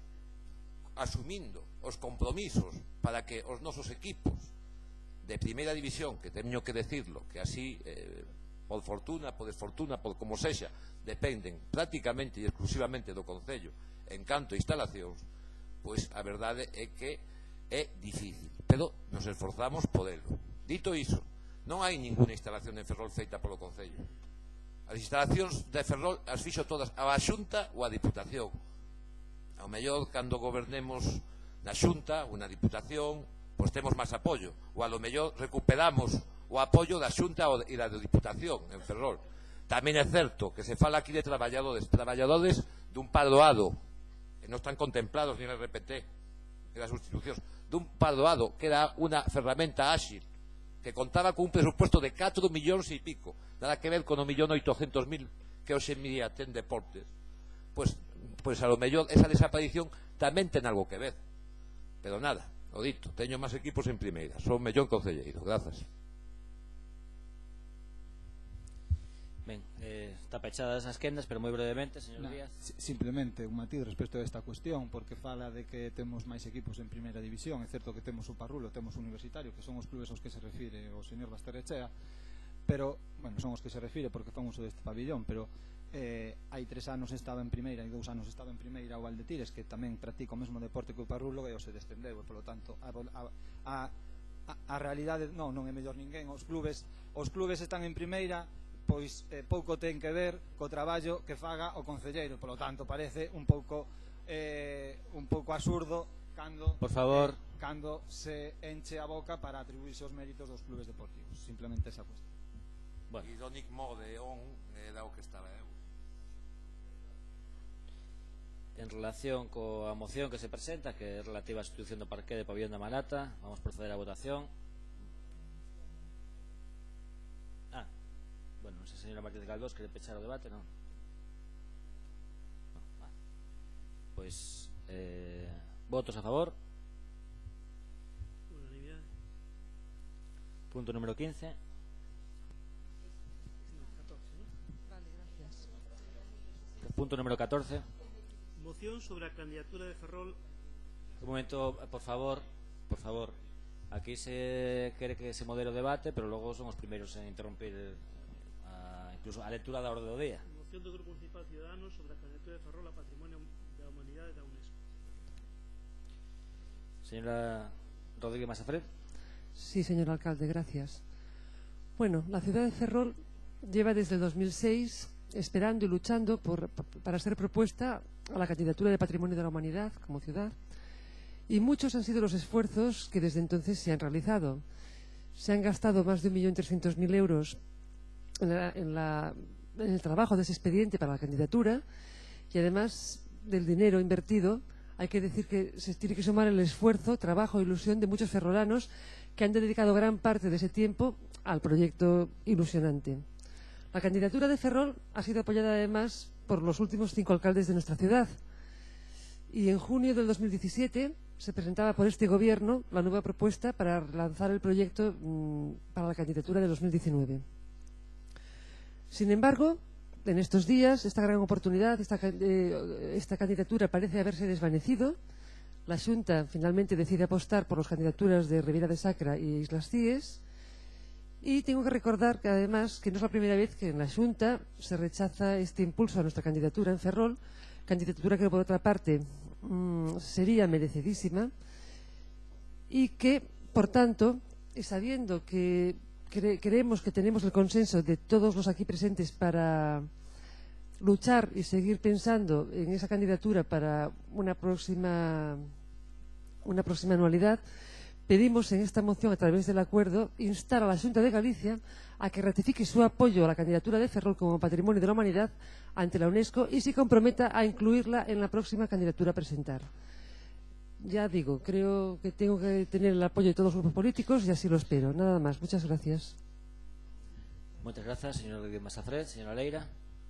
asumindo os compromisos para que os nosos equipos de primeira división, que teño que decirlo, que así... Eh, por fortuna, por desfortuna, por como sexa, dependen prácticamente e exclusivamente do Concello en canto a instalacións, pois a verdade é que é difícil, pero nos esforzamos por elo. Dito iso, non hai ninguna instalación en Ferrol feita polo Concello. As instalacións de Ferrol as fixo todas a Xunta ou a Diputación. Ao mellor, cando gobernemos na Xunta ou na Diputación, pois temos máis apoio, ou a lo mellor recuperamos o apoio da Xunta e da Diputación en Ferrol. Tamén é certo que se fala aquí de traballadores traballadores dun padroado que non están contemplados ni en el R P T e das institucións, dun padroado que era unha ferramenta áxil que contaba con un presupuesto de catro millóns e pico, nada que ver con o millón oitocentos mil que hoxe en día ten deportes. Pois, pois a lo mellor esa desaparición tamén ten algo que ver, pero nada, o dito, teño máis equipos en primeira, son mellor concelleiro. Grazas. Ben, eh, está pechadas as quendas, pero moi brevemente, señor Na, Díaz. Simplemente un matiz respecto a esta cuestión, porque fala de que temos máis equipos en primeira división. É certo que temos o Parrulo, temos o Universitario, que son os clubes aos que se refire o señor Basterrechea, pero, bueno, son os que se refire porque fan uso deste pabillón, pero eh, hai tres anos estaba en primeira e dous anos estaba en primeira o Valdetires, que tamén practica o mesmo deporte que o Parrulo, e o se descendeu, e polo tanto a, a, a, a realidade non, non é mellor ninguén. Os clubes, os clubes están en primeira, pois eh, pouco ten que ver co traballo que faga o concelleiro, polo tanto parece un pouco eh, un pouco absurdo cando por favor eh, cando se enche a boca para atribuirse os méritos dos clubes deportivos. Simplemente esa cuestión. Bueno. E do Nick Mode on era o que estaba eu. En relación coa moción que se presenta, que é relativa á sustitución do parqué de Pabillón da Malata, vamos proceder á votación. Ah, bueno, non sei se a señora Martínez Galdós quere pechar o debate, non? No, vale. Pois, eh, votos a favor. Unanimidade. Punto número quince. Punto número catorce. Moción sobre a candidatura de Ferrol. Un momento, por favor, por favor. Aquí se quere que se modere o debate, pero logo son os primeiros en interrompir a, incluso a lectura da orde do día. Moción do Grupo Municipal Ciudadanos sobre a candidatura de Ferrol a Patrimonio da Humanidade da UNESCO. Señora Rodríguez Masafred. Sí, señor alcalde, gracias. Bueno, la ciudad de Ferrol lleva desde el dos mil seis esperando y luchando por, para ser propuesta a la candidatura de Patrimonio de la Humanidad como ciudad, y muchos han sido los esfuerzos que desde entonces se han realizado. Se han gastado más de un millón trescientos mil euros en, la, en, la, en el trabajo de ese expediente para la candidatura, y además del dinero invertido hay que decir que se tiene que sumar el esfuerzo, trabajo e ilusión de muchos ferrolanos que han dedicado gran parte de ese tiempo al proyecto ilusionante. La candidatura de Ferrol ha sido apoyada además por los últimos cinco alcaldes de nuestra ciudad, y en junio del dos mil diecisiete se presentaba por este gobierno la nueva propuesta para lanzar el proyecto mmm, para la candidatura de dos mil diecinueve. Sin embargo, en estos días esta gran oportunidad, esta, eh, esta candidatura parece haberse desvanecido. La Xunta finalmente decide apostar por las candidaturas de Ribeira de Sacra y Islas Cíes. Y tengo que recordar que además que no es la primera vez que en la Xunta se rechaza este impulso a nuestra candidatura en Ferrol, candidatura que por otra parte mmm, sería merecidísima, y que, por tanto, y sabiendo que cre creemos que tenemos el consenso de todos los aquí presentes para luchar y seguir pensando en esa candidatura para una próxima, una próxima anualidad, pedimos en esta moción, a través del acuerdo, instar a la Xunta de Galicia a que ratifique su apoyo a la candidatura de Ferrol como Patrimonio de la Humanidad ante la UNESCO y se comprometa a incluirla en la próxima candidatura a presentar. Ya digo, creo que tengo que tener el apoyo de todos los grupos políticos y así lo espero. Nada más. Muchas gracias. Muchas gracias, señor Masafred. Señora Leira.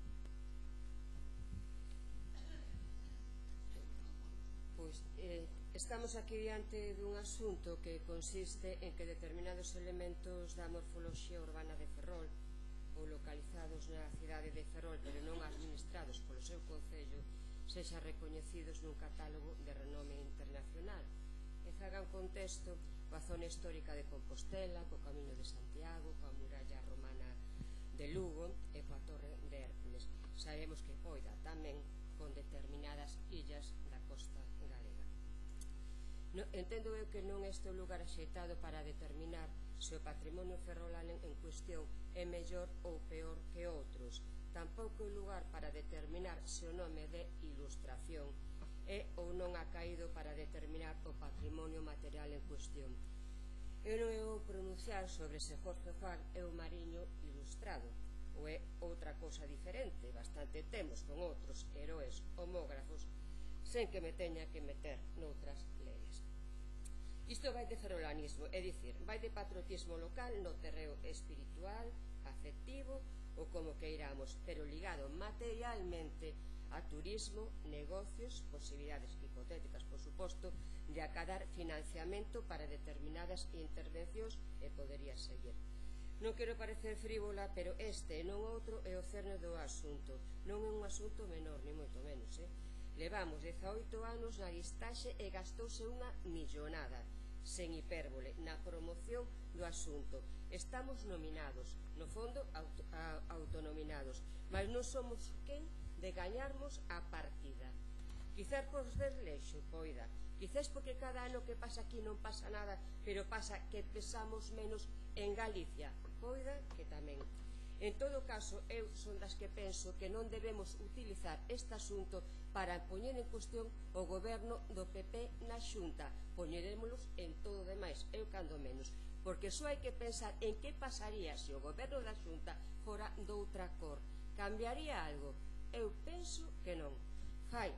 Estamos aquí diante dun asunto que consiste en que determinados elementos da morfoloxía urbana de Ferrol, ou localizados na cidade de Ferrol, pero non administrados polo seu concello, sexan recoñecidos nun catálogo de renome internacional e fagan contexto coa zona histórica de Compostela, co Camiño de Santiago, coa muralla romana de Lugo e coa Torre de Hércules. Sabemos que poida tamén con determinadas illas da costa galega. No, entendo eu que non este o lugar axeitado para determinar se o patrimonio ferrolano en cuestión é mellor ou peor que outros. Tampouco é lugar para determinar se o nome de ilustración é ou non ha caído para determinar o patrimonio material en cuestión. Eu non vou pronunciar sobre se Jorge Juan é un mariño ilustrado ou é outra cousa diferente. Bastante temos con outros heróis homógrafos sen que me teña que meter noutras leis. Isto vai de ferrolanismo, é dicir, vai de patriotismo local no terreo espiritual, afectivo ou como queiramos, pero ligado materialmente a turismo, negocios, posibilidades hipotéticas, por suposto, de acadar financiamento para determinadas intervencións e podería seguir. Non quero parecer frívola, pero este e non outro é o cerne do asunto. Non é un asunto menor, ni moito menos, eh? Levamos dezaoito anos na listaxe e gastouse unha millonada, sen hipérbole, na promoción do asunto. Estamos nominados, no fondo auto, a, autonominados, mas non somos quen de gañarmos a partida. Quizás por desleixo, poida, quizás porque cada ano que pasa aquí non pasa nada, pero pasa que pesamos menos en Galicia, poida que tamén. En todo caso, eu son das que penso que non debemos utilizar este asunto para poñer en cuestión o goberno do P P na Xunta. Poñerémolos en todo demais, eu cando menos, porque só hai que pensar en que pasaría se o goberno da Xunta fora doutra cor. Cambiaría algo? Eu penso que non. Fai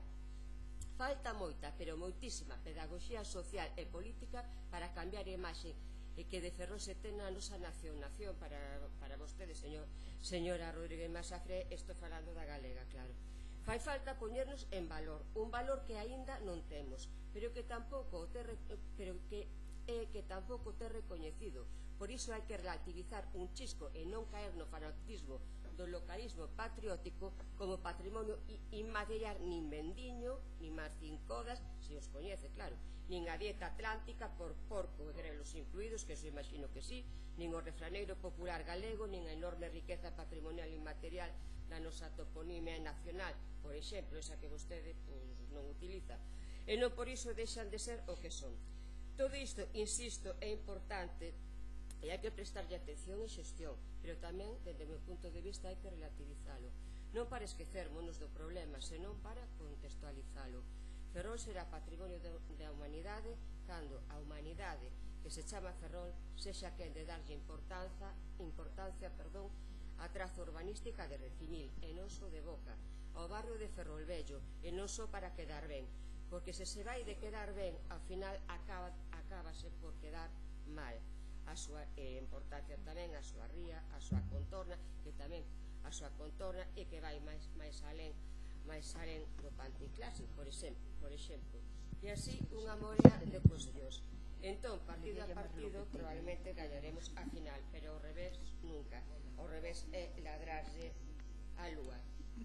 falta moita, pero moitísima pedagogía social e política para cambiar a imaxe e que de Ferrol se ten a nosa nación, nación para, para vostede, señor, señora Rodríguez Masafre, estou falando da galega, claro. Fai falta poñernos en valor, un valor que aínda non temos, pero que tampouco te, pero que é que tampouco te recoñecido. Por iso hai que relativizar un chisco e non caer no fanatismo do localismo patriótico como patrimonio inmaterial nin Vendiño, nin Marcincodas, se os coñece, claro, nin a dieta atlántica por porco e grelos incluídos, que eso imagino que sí, nin o refraneiro popular galego, nin a enorme riqueza patrimonial inmaterial da nosa toponimia nacional, por exemplo, esa que vostede pues, non utiliza. E non por iso deixan de ser o que son. Todo isto, insisto, é importante e hai que prestarlle atención e xestión, pero tamén, desde o meu punto de vista, hai que relativizalo. Non para esquecermonos do problema, senón para contextualizalo. Ferrol será patrimonio da humanidade cando a humanidade que se chama Ferrol sexa quen de darlle importancia, importancia perdón, a traza urbanística de Recimil e non só de Boca, ao barrio de Ferrol Vello, e non só para quedar ben, porque se se vai de quedar ben, ao final acaba, acabase por quedar mal. A súa eh, importancia tamén a súa ría, a súa contorna, que tamén a súa contorna e que vai máis, máis alén máis alén do Pantin Clásico, por exemplo, por exemplo. E así unha morea de cuestións. Entón, partido a partido, probablemente gañaremos a final, pero ao revés nunca. Ao revés é ladrarlle a lúa.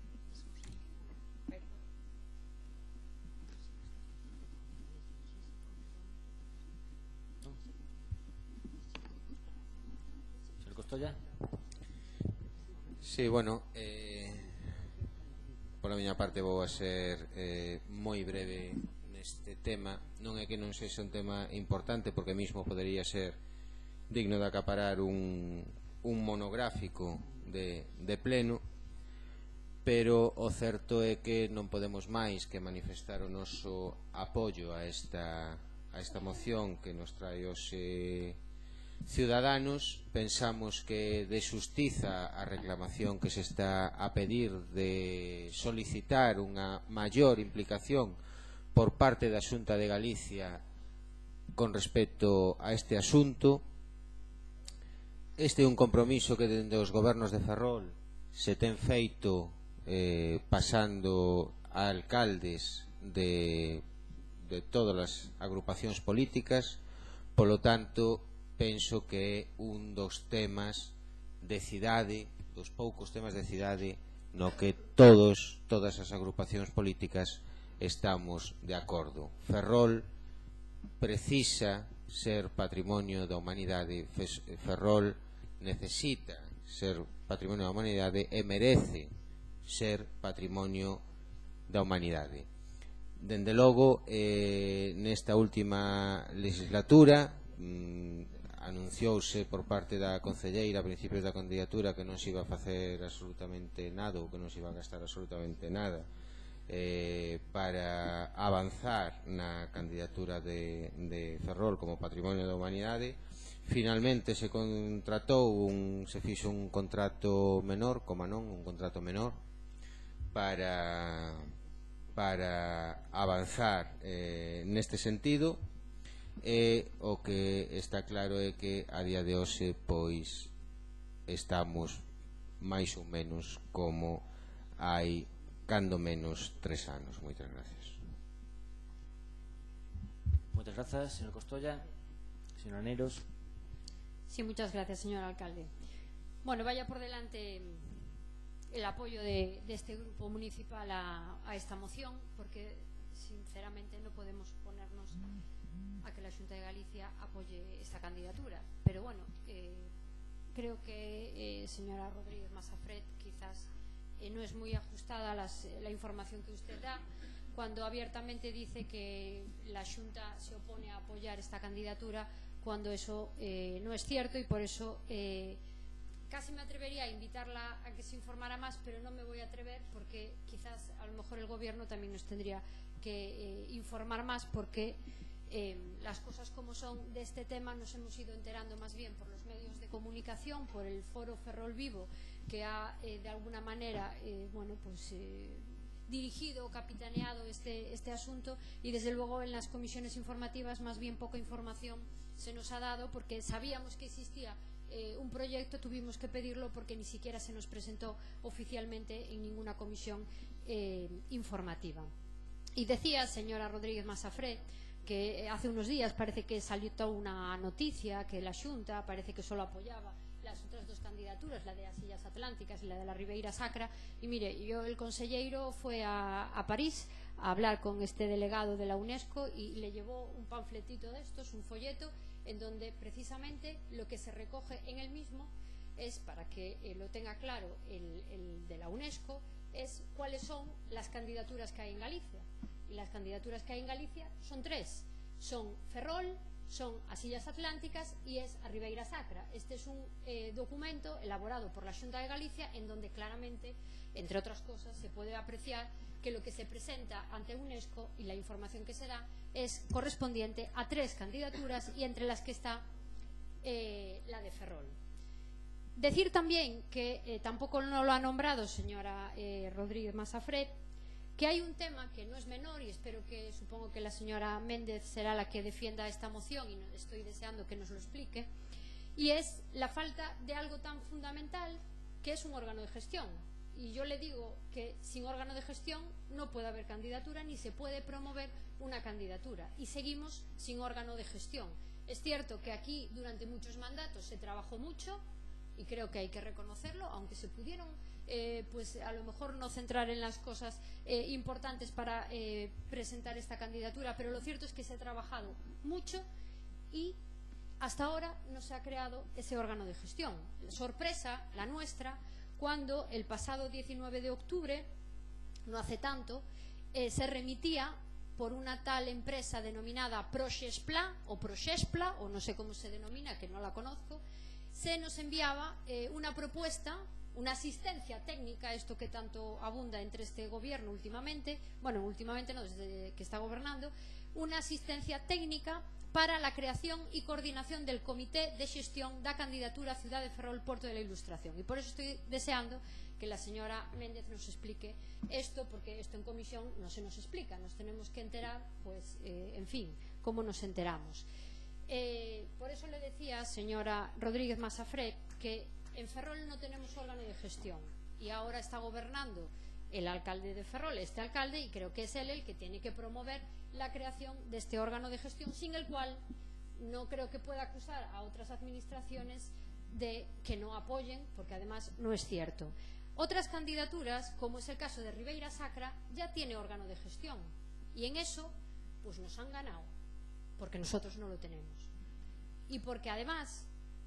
Costolla? Sí, bueno, eh, pola miña parte vou a ser eh, moi breve neste tema. Non é que non sexa un tema importante, porque mismo podería ser digno de acaparar un, un monográfico de, de pleno, pero o certo é que non podemos máis que manifestar o noso apoio a esta, a esta moción que nos trae hoxe Ciudadanos. Pensamos que de xustiza a reclamación que se está a pedir de solicitar unha maior implicación por parte da Xunta de Galicia con respecto a este asunto. Este é un compromiso que dende os gobernos de Ferrol se ten feito eh, pasando a alcaldes de, de todas as agrupacións políticas. Polo tanto, penso que é un dos temas de cidade, dos poucos temas de cidade no que todos, todas as agrupacións políticas estamos de acordo. Ferrol precisa ser patrimonio da humanidade, Ferrol necesita ser patrimonio da humanidade e merece ser patrimonio da humanidade. Dende logo, eh, nesta última legislatura mmm, anunciouse por parte da concelleira a principios da candidatura que non se iba a facer absolutamente nada ou que non se iba a gastar absolutamente nada eh, para avanzar na candidatura de, de Ferrol como patrimonio da humanidade. Finalmente se contratou un, se fixo un contrato menor, como non, un contrato menor para para avanzar eh, neste sentido. E o que está claro é que a día de hoxe pois estamos máis ou menos como hai cando menos tres anos. Moitas gracias. Moitas grazas, señor Costolla. Señor Aneiros. Sí, muchas gracias, señor alcalde. Bueno, vaya por delante el apoyo de, de este grupo municipal a, a esta moción, porque sinceramente no podemos oponernos a que la Xunta de Galicia apoye esta candidatura. Pero bueno, eh, creo que, eh, señora Rodríguez Masafret, quizás eh, no es muy ajustada las, la información que usted da cuando abiertamente dice que la Xunta se opone a apoyar esta candidatura, cuando eso eh, no es cierto, y por eso eh, casi me atrevería a invitarla a que se informara más, pero no me voy a atrever porque quizás a lo mejor el gobierno también nos tendría que eh, informar más, porque eh, las cosas como son de este tema nos hemos ido enterando más bien por los medios de comunicación, por el foro Ferrol Vivo, que ha eh, de alguna manera eh, bueno, pues eh, dirigido o capitaneado este, este asunto, y desde luego en las comisiones informativas más bien poca información se nos ha dado, porque sabíamos que existía Eh, un proyecto, tuvimos que pedirlo porque ni siquiera se nos presentó oficialmente en ninguna comisión eh, informativa. Y decía, señora Rodríguez Masafret, que hace unos días parece que salió toda una noticia que la Xunta parece que solo apoyaba las otras dos candidaturas, la de las Illas Atlánticas y la de la Ribeira Sacra. Y mire, yo, el conselleiro fue a, a París a hablar con este delegado de la UNESCO y le llevó un panfletito de estos, un folleto, en donde precisamente lo que se recoge en el mismo es, para que eh, lo tenga claro el, el de la UNESCO, es cuáles son las candidaturas que hay en Galicia. Y las candidaturas que hay en Galicia son tres. Son Ferrol, son as Illas Atlánticas y es a Ribeira Sacra. Este es un eh, documento elaborado por la Xunta de Galicia, en donde claramente, entre otras cosas, se puede apreciar que lo que se presenta ante UNESCO y la información que se da es correspondiente a tres candidaturas, y entre las que está eh, la de Ferrol. Decir también que eh, tampoco no lo ha nombrado señora eh, Rodríguez Masafret, que hay un tema que no es menor, y espero que, supongo que la señora Méndez será la que defienda esta moción, y no, estoy deseando que nos lo explique, y es la falta de algo tan fundamental que es un órgano de gestión. Y yo le digo que sin órgano de gestión no puede haber candidatura, ni se puede promover una candidatura, y seguimos sin órgano de gestión. Es cierto que aquí durante muchos mandatos se trabajó mucho, y creo que hay que reconocerlo, aunque se pudieron eh, pues a lo mejor no centrar en las cosas eh, importantes para eh, presentar esta candidatura, pero lo cierto es que se ha trabajado mucho y hasta ahora no se ha creado ese órgano de gestión. Sorpresa la nuestra cuando el pasado diecinueve de octubre, no hace tanto, eh, se remitía por una tal empresa denominada Proxespla o Proxespla, o no sé cómo se denomina, que no la conozco, se nos enviaba eh, una propuesta, una asistencia técnica, esto que tanto abunda entre este gobierno últimamente, bueno, últimamente no, desde que está gobernando, una asistencia técnica para la creación y coordinación del Comité de Xestión da Candidatura Ciudad de Ferrol Puerto de la Ilustración. Y por eso estoy deseando que la señora Méndez nos explique esto, porque esto en comisión no se nos explica, nos tenemos que enterar, pues, eh, en fin, cómo nos enteramos. Eh, por eso le decía, señora Rodríguez Masafret, que en Ferrol no tenemos órgano de gestión, y ahora está gobernando el alcalde de Ferrol, este alcalde, y creo que es él el que tiene que promover la creación de este órgano de gestión, sin el cual no creo que pueda acusar a otras administraciones de que no apoyen, porque además no es cierto. Otras candidaturas, como es el caso de Ribeira Sacra, ya tiene órgano de gestión, y en eso pues nos han ganado, porque nosotros no lo tenemos, y porque además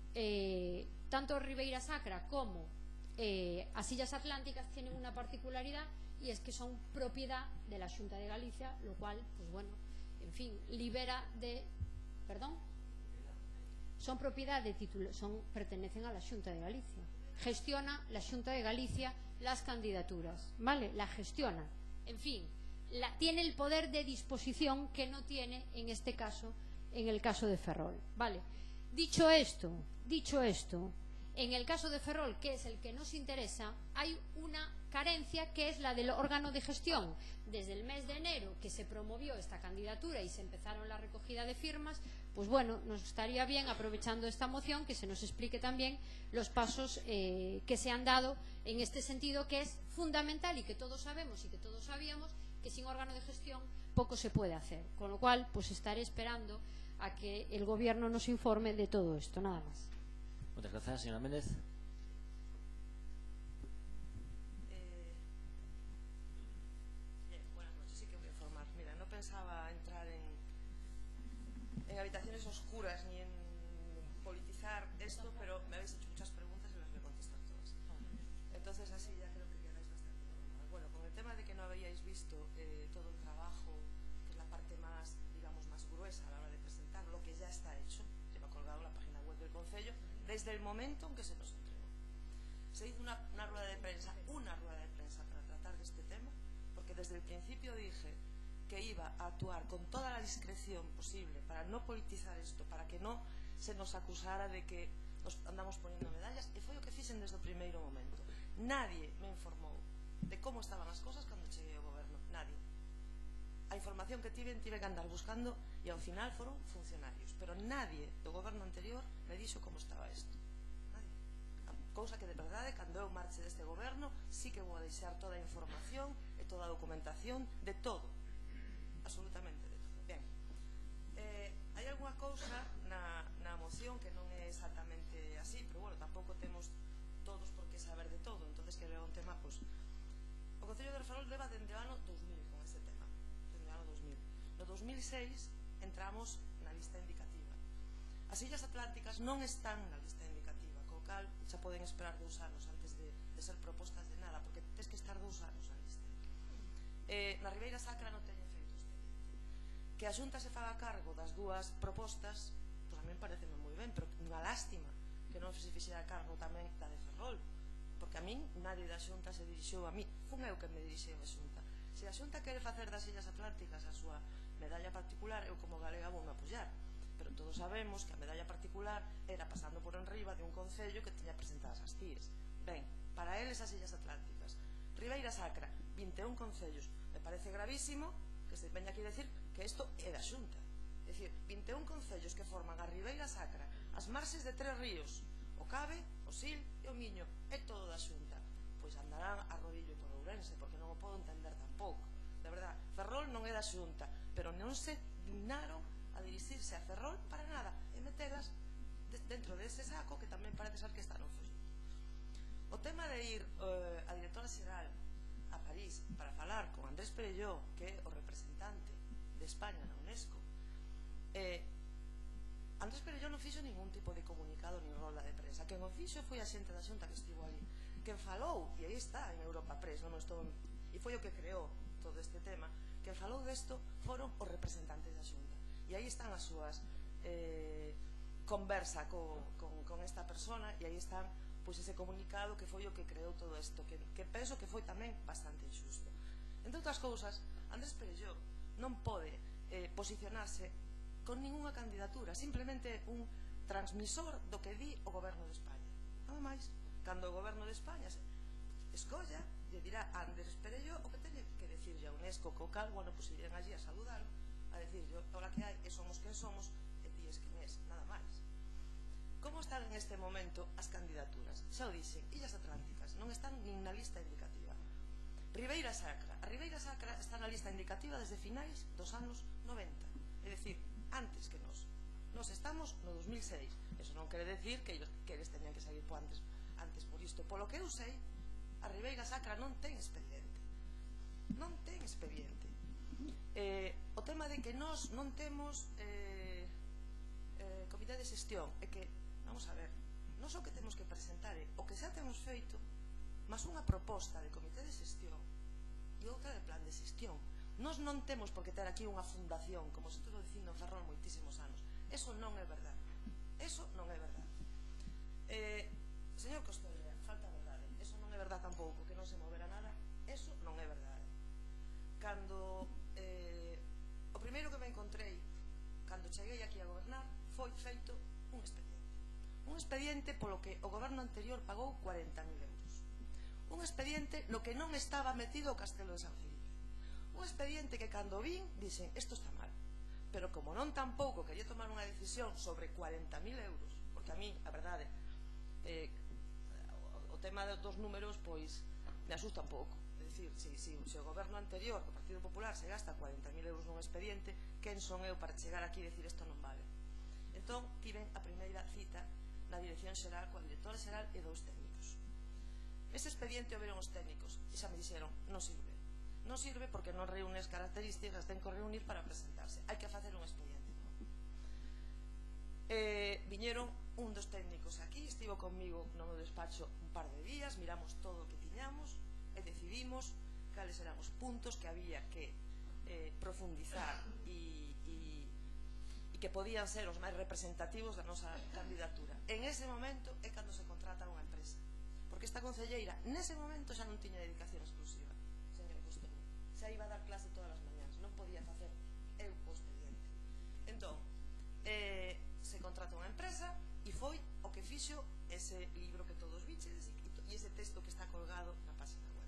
eh, tanto Ribeira Sacra como eh, as Illas Atlánticas tienen una particularidad, y es que son propiedad de la Xunta de Galicia, lo cual, pues bueno, en fin, libera de, perdón, son propiedad de título, son, pertenecen a la Xunta de Galicia, gestiona la Xunta de Galicia las candidaturas, ¿vale? La gestiona, en fin, la, tiene el poder de disposición que no tiene en este caso, en el caso de Ferrol, ¿vale? Dicho esto, dicho esto, en el caso de Ferrol, que es el que nos interesa, hay una carencia que es la del órgano de gestión. Desde el mes de enero que se promovió esta candidatura y se empezaron la recogida de firmas, pues bueno, nos estaría bien, aprovechando esta moción, que se nos explique también los pasos eh, que se han dado en este sentido, que es fundamental y que todos sabemos y que todos sabíamos que sin órgano de gestión poco se puede hacer. Con lo cual, pues estaré esperando a que el Gobierno nos informe de todo esto, nada más. Muchas gracias, señora Méndez. después, a la hora de presentar lo que ya está hecho, lleva colgado en la página web del Concello, desde el momento en que se nos entregó. Se hizo una, una rueda de prensa, una rueda de prensa para tratar de este tema, porque desde el principio dije que iba a actuar con toda la discreción posible para no politizar esto, para que no se nos acusara de que nos andamos poniendo medallas, e foi o que fixen desde o primeiro momento. Nadie me informou de como estaban as cosas cando cheguei ao goberno, nadie. A información que tiven, tive que andar buscando e ao final foron funcionarios, pero nadie do goberno anterior me dixo como estaba isto. Nadie. Cousa que de verdade, cando eu marche deste goberno, sí que vou a deixar toda a información e toda a documentación de todo, absolutamente de todo. Ben, eh, hai algunha cousa na, na moción que non é exactamente así, pero bueno, tampouco temos todos por que saber de todo, entonces que leva un tema, pues, o Concello de Ferrol leva dende o ano dos mil con ese tema, dende o ano dos mil. No dos mil seis entramos na lista indicativa. As Illas Atlánticas non están na lista indicativa, co cal xa poden esperar dous anos antes de, de ser propostas de nada, porque tens que estar dous anos na lista. Eh, na Ribeira Sacra non teñen feito expediente. Que a Xunta se faga cargo das dúas propostas, pues a mí pareceme moi ben, pero unha lástima que non se fixera cargo tamén da de Ferrol, porque a min nadie da Xunta se dirixeu a mí, fun eu que me dirixeu a Xunta. Se a Xunta quere facer das Illas Atlánticas a súa medalla particular, eu como galega vou me apoiar, pero todos sabemos que a medalla particular era pasando por enriba de un concello que tiña presentadas as C I Es. Ben, para eles as Illas Atlánticas. Ribeira Sacra, vinte e un concellos, me parece gravísimo que se veña aquí decir que isto é da Xunta. É dicir, vinte e un concellos que forman a Ribeira Sacra, as marxes de tres ríos, o Cabe, o Sil e o Miño, é todo da Xunta. Pois andarán a rodillo por Ourense, porque non o podo entender tampouco. De verdad, Ferrol non é da Xunta, pero non se dignaron a dirixirse a Ferrol para nada, e metelas dentro dese saco que tamén parece ser que están no folleto. O tema de ir eh, a directora xeral a París para falar con Andrés Perelló, que é o representante de España na UNESCO, eh, Andrés Perelló non fixo ningún tipo de comunicado nin rolda de prensa. Quen o fixo foi a xente da Xunta que estivo ali. Quen falou, e aí está en Europa Press, non estou, e foi o que creou todo este tema, quen falou desto foron os representantes da Xunta. E aí están as súas eh, conversa co, con, con esta persona, e aí están pois ese comunicado que foi o que creou todo isto, que, que penso que foi tamén bastante injusto. Entre outras cousas, Andrés Perelló non pode eh, posicionarse con ninguna candidatura, simplemente un transmisor do que di o goberno de España. Nada máis, cando o goberno de España se escolla, lle dirá a Andrés Perelló o que teñe que decirlle a UNESCO, co cal, bueno, pues irían allí a saludarlo, a decirlle, ahora que hai, e somos quen somos, e ti es quen es, nada máis. Como están en este momento as candidaturas? Xa o dixen, Illas Atlánticas non están nin na lista indicativa. Ribeira Sacra, a Ribeira Sacra está na lista indicativa desde finais dos anos noventa, é dicir, antes que nós. Nós estamos no dos mil seis. Eso non quere decir que eles, que eles teñan que salir por antes, antes por isto. Polo que eu sei, a Ribeira Sacra non ten expediente. Non ten expediente. Eh, o tema de que nós non temos eh, eh, comité de xestión é que, vamos a ver, nós o que temos que presentar é o que xa temos feito, mas unha proposta de comité de xestión e outra de plan de xestión. Nós non temos por que ter aquí unha fundación, como se estuvo dicindo en Ferrol moitísimos anos. Eso non é verdade. Eso non é verdade. Eh, señor Costolera, falta verdade. Eso non é verdade tampouco, que non se movera nada. Eso non é verdade. Cando eh, o primeiro que me encontrei cando cheguei aquí a gobernar foi feito un expediente. Un expediente polo que o goberno anterior pagou cuarenta mil euros. Un expediente no que non estaba metido o Castelo de San Filipe. Un expediente que cando vin dixen, isto está mal, pero como non tampouco quería tomar unha decisión sobre cuarenta mil euros, porque a mí, a verdade, eh, o, o tema dos números pois me asusta un pouco. É dicir, se, se, se o goberno anterior, o Partido Popular, se gasta cuarenta mil euros nun expediente, quen son eu para chegar aquí e decir isto non vale? Entón, tiven a primeira cita na dirección xeral coa directora xeral e dous técnicos. Ese expediente o veron os técnicos e xa me dixeron, non sirve. Non sirve porque non reúne as características, ten que reunir para presentarse. Hai que facer un expediente. Eh, viñeron un dos técnicos aquí, estivo conmigo no meu despacho un par de días, miramos todo o que tiñamos e decidimos cales eran os puntos que había que eh, profundizar e, e que podían ser os máis representativos da nosa candidatura. En ese momento é cando se contrata unha empresa, porque esta concelleira nese momento xa non tiña dedicación exclusiva, señor Costeño, xa iba a dar clase todas as mañáns, non podía facer eu o expediente. Entón, eh, se contrata unha empresa e foi o que fixo ese libro que todos vichedes e ese texto que está colgado na página web.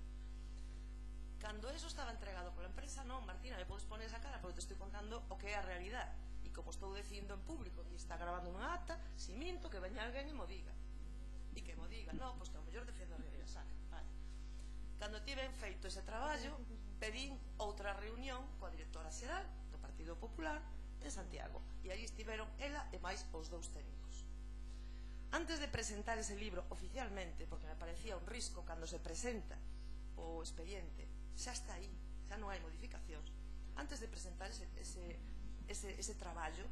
Cando eso estaba entregado pola empresa, non, Martina, me podes poner esa cara, porque te estou contando o que é a realidade. E como estou dicindo en público e está grabando unha acta, si minto, que veña alguén e mo diga. E que mo diga, non, pois que ao mellor defendo a Ribeira Sacra. Vale. Cando tiven feito ese traballo, pedín outra reunión coa directora xeral do Partido Popular en Santiago. E aí estiveron ela e máis os dous técnicos. Antes de presentar ese libro oficialmente, porque me parecía un risco cando se presenta o expediente, xa está aí, xa non hai modificacións. Antes de presentar ese, ese, ese, ese traballo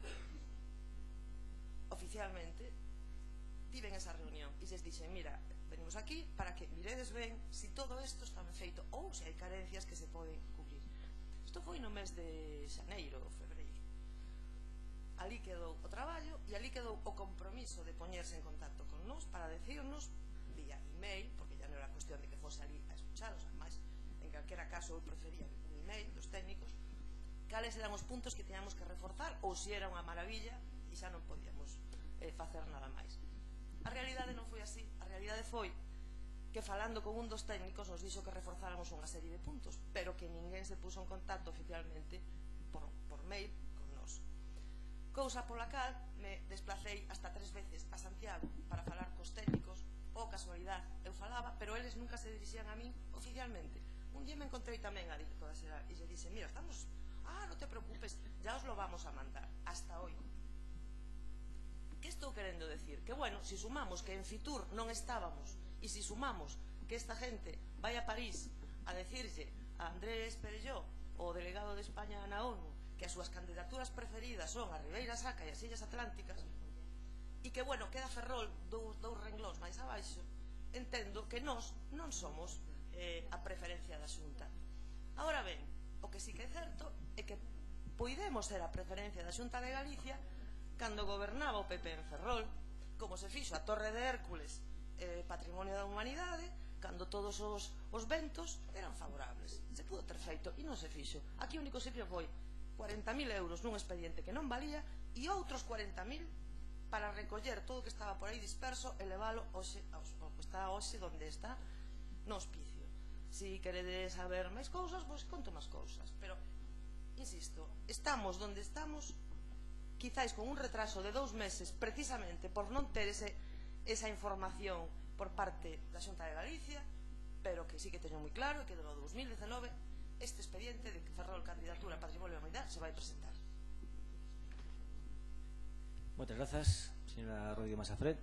oficialmente, tiven esa reunión e ses dixen, mira, venimos aquí para que miredes ben si todo isto está ben feito ou se hai carencias que se poden cubrir. Isto foi no mes de xaneiro ou febreiro. Ali quedou o traballo e ali quedou o compromiso de poñerse en contacto con nós para decirnos vía email, porque ya non era cuestión de que fose ali a escucharos, ademais en calquera caso eu prefería un email dos técnicos, cales eran os puntos que teníamos que reforzar ou se era unha maravilla e xa non podíamos eh, facer nada máis. A realidade non foi así, a realidade foi que falando con un dos técnicos nos dixo que reforzáramos unha serie de puntos, pero que ninguén se puso en contacto oficialmente por, por mail con nós. Cousa pola cal me desplacei hasta tres veces a Santiago para falar cos técnicos, o casualidade, eu falaba, pero eles nunca se dirixían a min oficialmente. Un día me encontrei tamén a directora xeral e lle dixe, mira, estamos, ah, non te preocupes, ya os lo vamos a mandar, hasta hoy. Que estou querendo decir? Que bueno, si sumamos que en Fitur non estábamos e si sumamos que esta gente vai a París a decirlle a Andrés Perelló, o delegado de España na ONU, que as súas candidaturas preferidas son a Ribeira Sacra e as Illas Atlánticas e que, bueno, queda Ferrol dous, dous renglóns máis abaixo, entendo que nós non somos eh, a preferencia da Xunta. Agora ben, o que sí que é certo é que poidemos ser a preferencia da Xunta de Galicia cando gobernaba o P P en Ferrol, como se fixo a Torre de Hércules, eh, Patrimonio da Humanidade, cando todos os, os ventos eran favorables. Se pudo ter feito e non se fixo. Aquí o único sitio foi cuarenta mil euros nun expediente que non valía e outros cuarenta mil para recoller todo o que estaba por aí disperso e leválo hoxe, ao que está hoxe donde está no hospicio. Si queredes saber máis cousas, pois conto máis cousas, pero insisto, estamos donde estamos quizáis con un retraso de dous meses precisamente por non ter ese, esa información por parte da Xunta de Galicia, pero que sí que teño moi claro que no dos mil diecinueve este expediente de que Ferrol candidatura a Patrimonio da Humanidade se vai presentar. Moitas grazas, señora Rodríguez Masafred.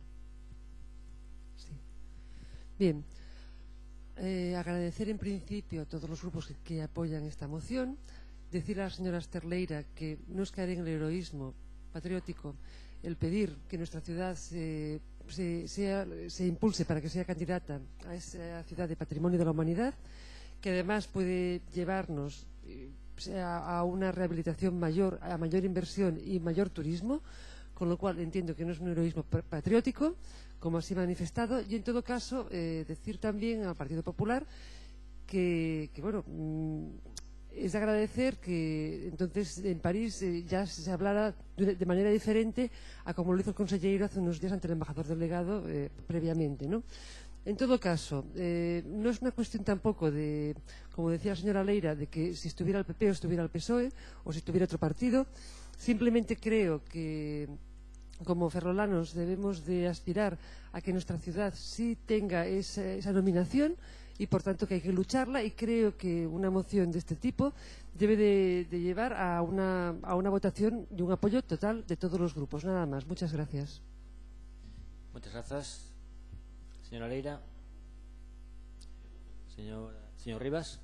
Sí. Bien, eh, agradecer en principio a todos los grupos que, que apoyan esta moción, decir a la señora Sterleira que no es caer en el heroísmo patriótico el pedir que nuestra ciudad se, se, sea, se impulse para que sea candidata a esa ciudad de Patrimonio de la Humanidad, que además puede llevarnos eh, a una rehabilitación mayor, a mayor inversión y mayor turismo, con lo cual entiendo que no es un heroísmo patriótico, como así manifestado, y en todo caso eh, decir también al Partido Popular que, que bueno, mmm, es de agradecer que entonces en París eh, ya se hablara de, de manera diferente a como lo hizo el consejero hace unos días ante el embajador delegado eh, previamente, ¿no? En todo caso, eh, no es una cuestión tampoco de, como decía la señora Leira, de que si estuviera el P P o estuviera el P S O E o si estuviera otro partido. Simplemente creo que como ferrolanos debemos de aspirar a que nuestra ciudad sí tenga esa, esa nominación y por tanto que hay que lucharla, y creo que una moción de este tipo debe de, de llevar a una, a una votación y un apoyo total de todos los grupos. Nada más. Muchas gracias. Muchas gracias. Señora Leira. Señor, señor Rivas.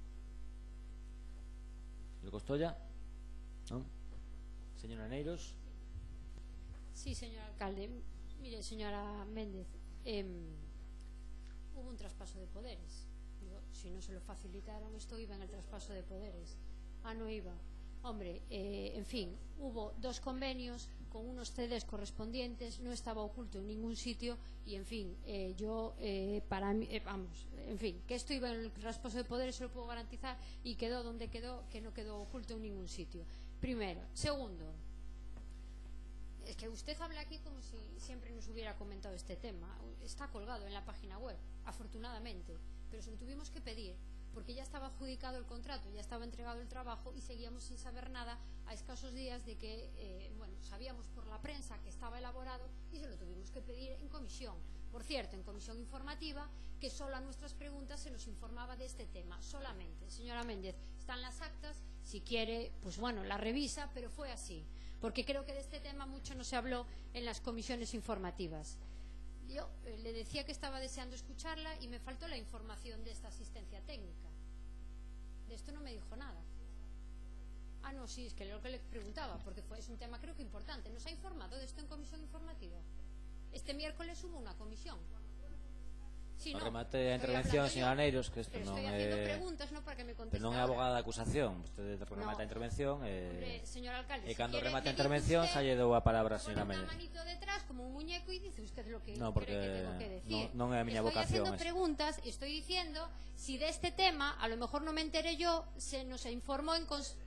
Señor Costoya. ¿No? Señora Neiros. Sí, señor alcalde. Mire, señora Méndez, eh, hubo un traspaso de poderes. Digo, si no se lo facilitaron, esto iba en el traspaso de poderes. Ah, no iba. Hombre, eh, en fin, hubo dos convenios con unos C Ds correspondientes, no estaba oculto en ningún sitio y, en fin, eh, yo, eh, para mí, eh, vamos, en fin, que esto iba en el traspaso de poderes, se lo puedo garantizar, y quedó donde quedó, que no quedó oculto en ningún sitio. Primero. Segundo, es que usted habla aquí como si siempre nos hubiera comentado este tema. Está colgado en la página web, afortunadamente, pero se lo tuvimos que pedir porque ya estaba adjudicado el contrato, ya estaba entregado el trabajo y seguíamos sin saber nada a escasos días de que, eh, bueno, sabíamos por la prensa que estaba elaborado y se lo tuvimos que pedir en comisión. Por cierto, en comisión informativa, que solo a nuestras preguntas se nos informaba de este tema, solamente. Señora Méndez, están las actas, si quiere, pues bueno, la revisa, pero fue así, porque creo que de este tema mucho no se habló en las comisiones informativas. Yo eh, le decía que estaba deseando escucharla y me faltó la información de esta asistencia técnica. De esto no me dijo nada. Ah, no, sí, es que lo que le preguntaba, porque fue, es un tema creo que importante. ¿Nos ha informado de esto en comisión informativa? Este miércoles hubo una comisión. Sí, no, no, remate a intervención, señora Neiros, que isto non é... preguntas, no, para que me pero non é abogada de acusación. Vostede remata a intervención e... Señor alcalde, e cando si remata a intervención, xa lle dou a palabra a señora Méndez. Pone una manito detrás como un muñeco y dice usted lo que no, cree que tengo que decir. Non é a miña estoy vocación. Estoy haciendo preguntas y estoy diciendo si de este tema, a lo mejor no me enteré yo, se nos informó en... Cons...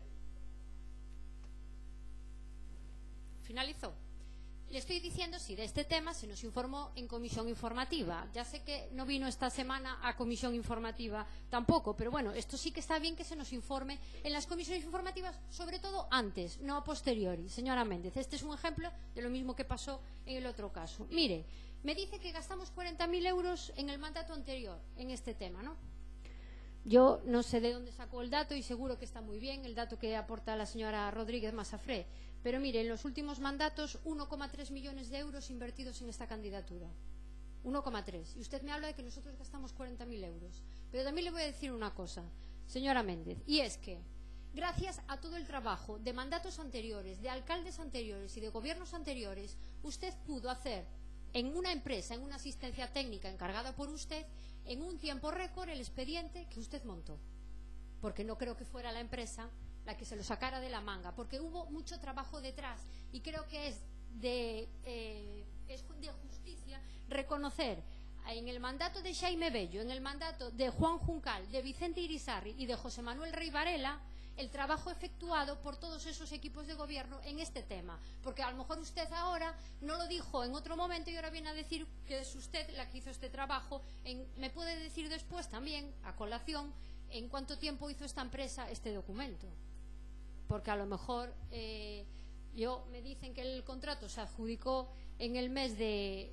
Finalizó. Le estoy diciendo si de este tema se nos informó en comisión informativa. Ya sé que no vino esta semana a comisión informativa tampoco, pero bueno, esto sí que está bien que se nos informe en las comisiones informativas, sobre todo antes, no a posteriori. Señora Méndez, este es un ejemplo de lo mismo que pasó en el otro caso. Mire, me dice que gastamos cuarenta mil euros en el mandato anterior en este tema, ¿no? Yo no sé de dónde sacó el dato y seguro que está muy bien el dato que aporta la señora Rodríguez Masafré. Pero mire, en los últimos mandatos uno coma tres millones de euros invertidos en esta candidatura. uno coma tres. Y usted me habla de que nosotros gastamos cuarenta mil euros. Pero también le voy a decir una cosa, señora Méndez, y es que gracias a todo el trabajo de mandatos anteriores, de alcaldes anteriores y de gobiernos anteriores, usted pudo hacer en una empresa, en una asistencia técnica encargada por usted, en un tiempo récord el expediente que usted montó. Porque no creo que fuera la empresa la que se lo sacara de la manga, porque hubo mucho trabajo detrás y creo que es de, eh, es de justicia reconocer en el mandato de Xaime Bello, en el mandato de Juan Juncal, de Vicente Irisarri y de José Manuel Rey Varela, el trabajo efectuado por todos esos equipos de gobierno en este tema, porque a lo mejor usted ahora no lo dijo en otro momento y ahora viene a decir que es usted la que hizo este trabajo. En, me puede decir después también, a colación, en cuánto tiempo hizo esta empresa este documento, porque a lo mejor eh, yo me dicen que el contrato se adjudicó en el mes de,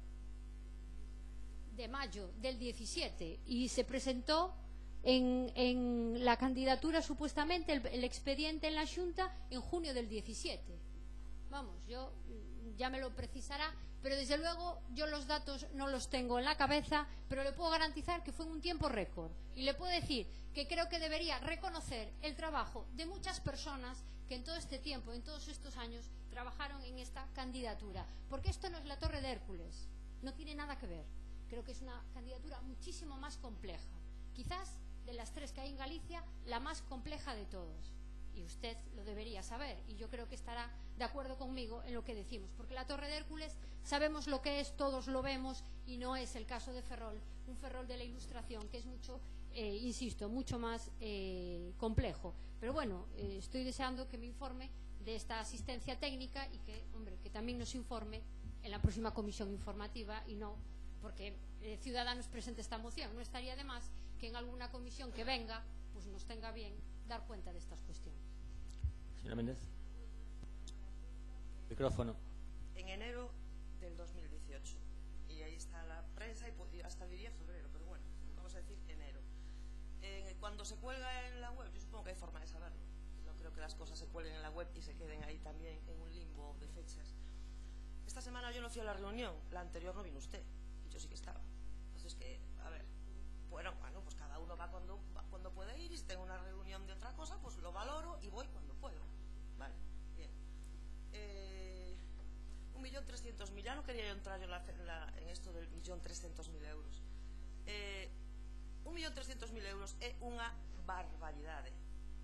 de, de mayo del diecisiete y se presentó en, en la candidatura supuestamente el, el expediente en la Xunta en junio del diecisiete. Vamos, yo ya me lo precisará, pero desde luego yo los datos no los tengo en la cabeza, pero le puedo garantizar que fue en un tiempo récord. Y le puedo decir que creo que debería reconocer el trabajo de muchas personas que en todo este tiempo, en todos estos años, trabajaron en esta candidatura. Porque esto no es la Torre de Hércules, no tiene nada que ver. Creo que es una candidatura muchísimo más compleja. Quizás de las tres que hay en Galicia, la más compleja de todos. Y usted lo debería saber, y yo creo que estará de acuerdo conmigo en lo que decimos, porque la Torre de Hércules sabemos lo que es, todos lo vemos, y no es el caso de Ferrol, un Ferrol de la Ilustración que es mucho, eh, insisto, mucho más eh, complejo. Pero bueno, eh, estoy deseando que me informe de esta asistencia técnica y que, hombre, que también nos informe en la próxima comisión informativa, y no porque eh, Ciudadanos presente esta moción. No estaría de más que en alguna comisión que venga pues nos tenga bien dar cuenta de estas cuestiones. Señora Méndez. Micrófono. En enero del dos mil dieciocho. Y ahí está la prensa y hasta diría febrero, pero bueno, vamos a decir enero. Eh, cuando se cuelga en la web, yo supongo que hay forma de saberlo. No creo que las cosas se cuelguen en la web y se queden ahí también en un limbo de fechas. Esta semana yo no fui a la reunión, la anterior no vino usted, y yo sí que estaba. Entonces que, a ver, bueno, bueno, pues cada uno va cuando, va cuando puede ir, y si tengo una reunión de otra cosa, pues lo valoro y voy cuando puedo. Vale, bien. Eh, un millón trescientos mil, ya no quería yo entrar yo en, la, en, la, en esto del millón trescientos mil euros. Eh, un millón trescientos mil euros é unha barbaridade. É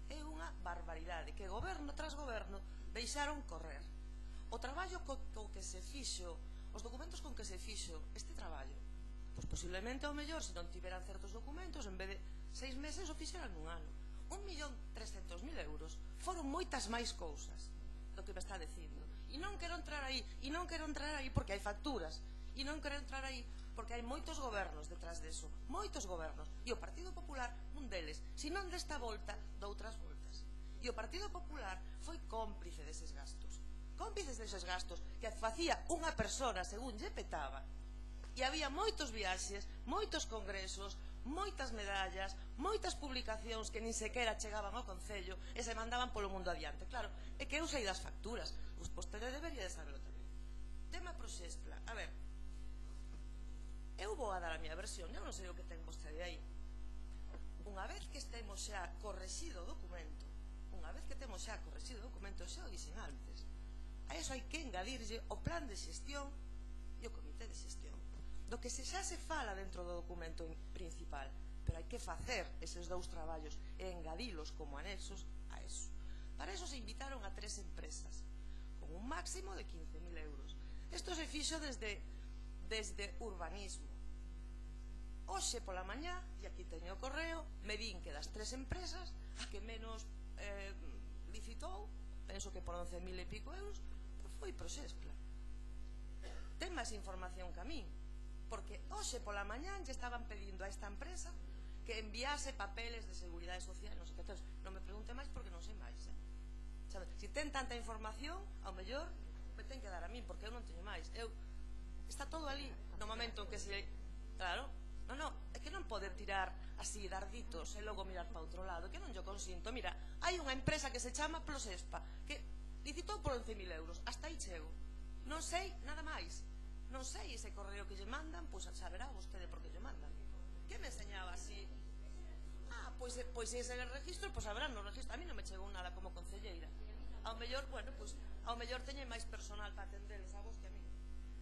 É unha barbaridade que goberno tras goberno deixaron correr. O traballo co, co que se fixo, os documentos con que se fixo este traballo, pois posiblemente ao mellor, se non tiveran certos documentos, en vez de seis meses o fixeran nun ano. Un millón trescentos mil euros foron moitas máis cousas do que me está dicindo. E non quero entrar aí, e non quero entrar aí porque hai facturas, e non quero entrar aí porque hai moitos gobernos detrás deso, moitos gobernos, e o Partido Popular un deles, se non desta volta, doutras voltas. E o Partido Popular foi cómplice deses gastos, cómplices deses gastos que facía unha persona según lle petaba, e había moitos viaxes, moitos congresos, moitas medallas, moitas publicacións que nin sequera chegaban ao Concello e se mandaban polo mundo adiante. Claro, é que eu sei das facturas, os vostede debería de saberlo tamén. Tema Proxespla, a ver, eu vou a dar a miña versión, eu non sei o que ten vostede aí. Unha vez que estemos xa correxido o documento, unha vez que temos xa correxido o documento, xa o dixen antes, a eso hai que engadirlle o plan de xestión e o comité de xestión, do que se xa se fala dentro do documento principal, pero hai que facer eses dous traballos e engadilos como anexos a eso. Para eso se invitaron a tres empresas con un máximo de quince mil euros. Isto se fixo desde desde urbanismo. Hoxe pola mañá, e aquí teño o correo, me din que das tres empresas a que menos eh, licitou, penso que por once mil e pico euros, pues foi Proxespla. Ten máis información que a min, porque hoxe pola mañá lle estaban pedindo a esta empresa que enviase papeles de seguridade social, non sei que. Entonces, non me pregunte máis porque non sei máis, eh? Sabe, se ten tanta información, ao mellor me ten que dar a min, porque eu non teño máis. Eu, está todo ali, no momento en que se... Claro, non, non, é que non pode tirar así darditos e logo mirar para outro lado, que non yo consinto. Mira, hai unha empresa que se chama Proxespa, que licitou por once mil euros, hasta aí chego. Non sei nada máis. Non sei ese correo que lle mandan, pois saberá vostede por que lle mandan. Que me enseñaba así? Ah, pois, pois ese registro, pois saberán no registro. A mí non me chegou nada como concelleira. Ao mellor, bueno, pois ao mellor teñen máis personal para atendeles a vos que a mí.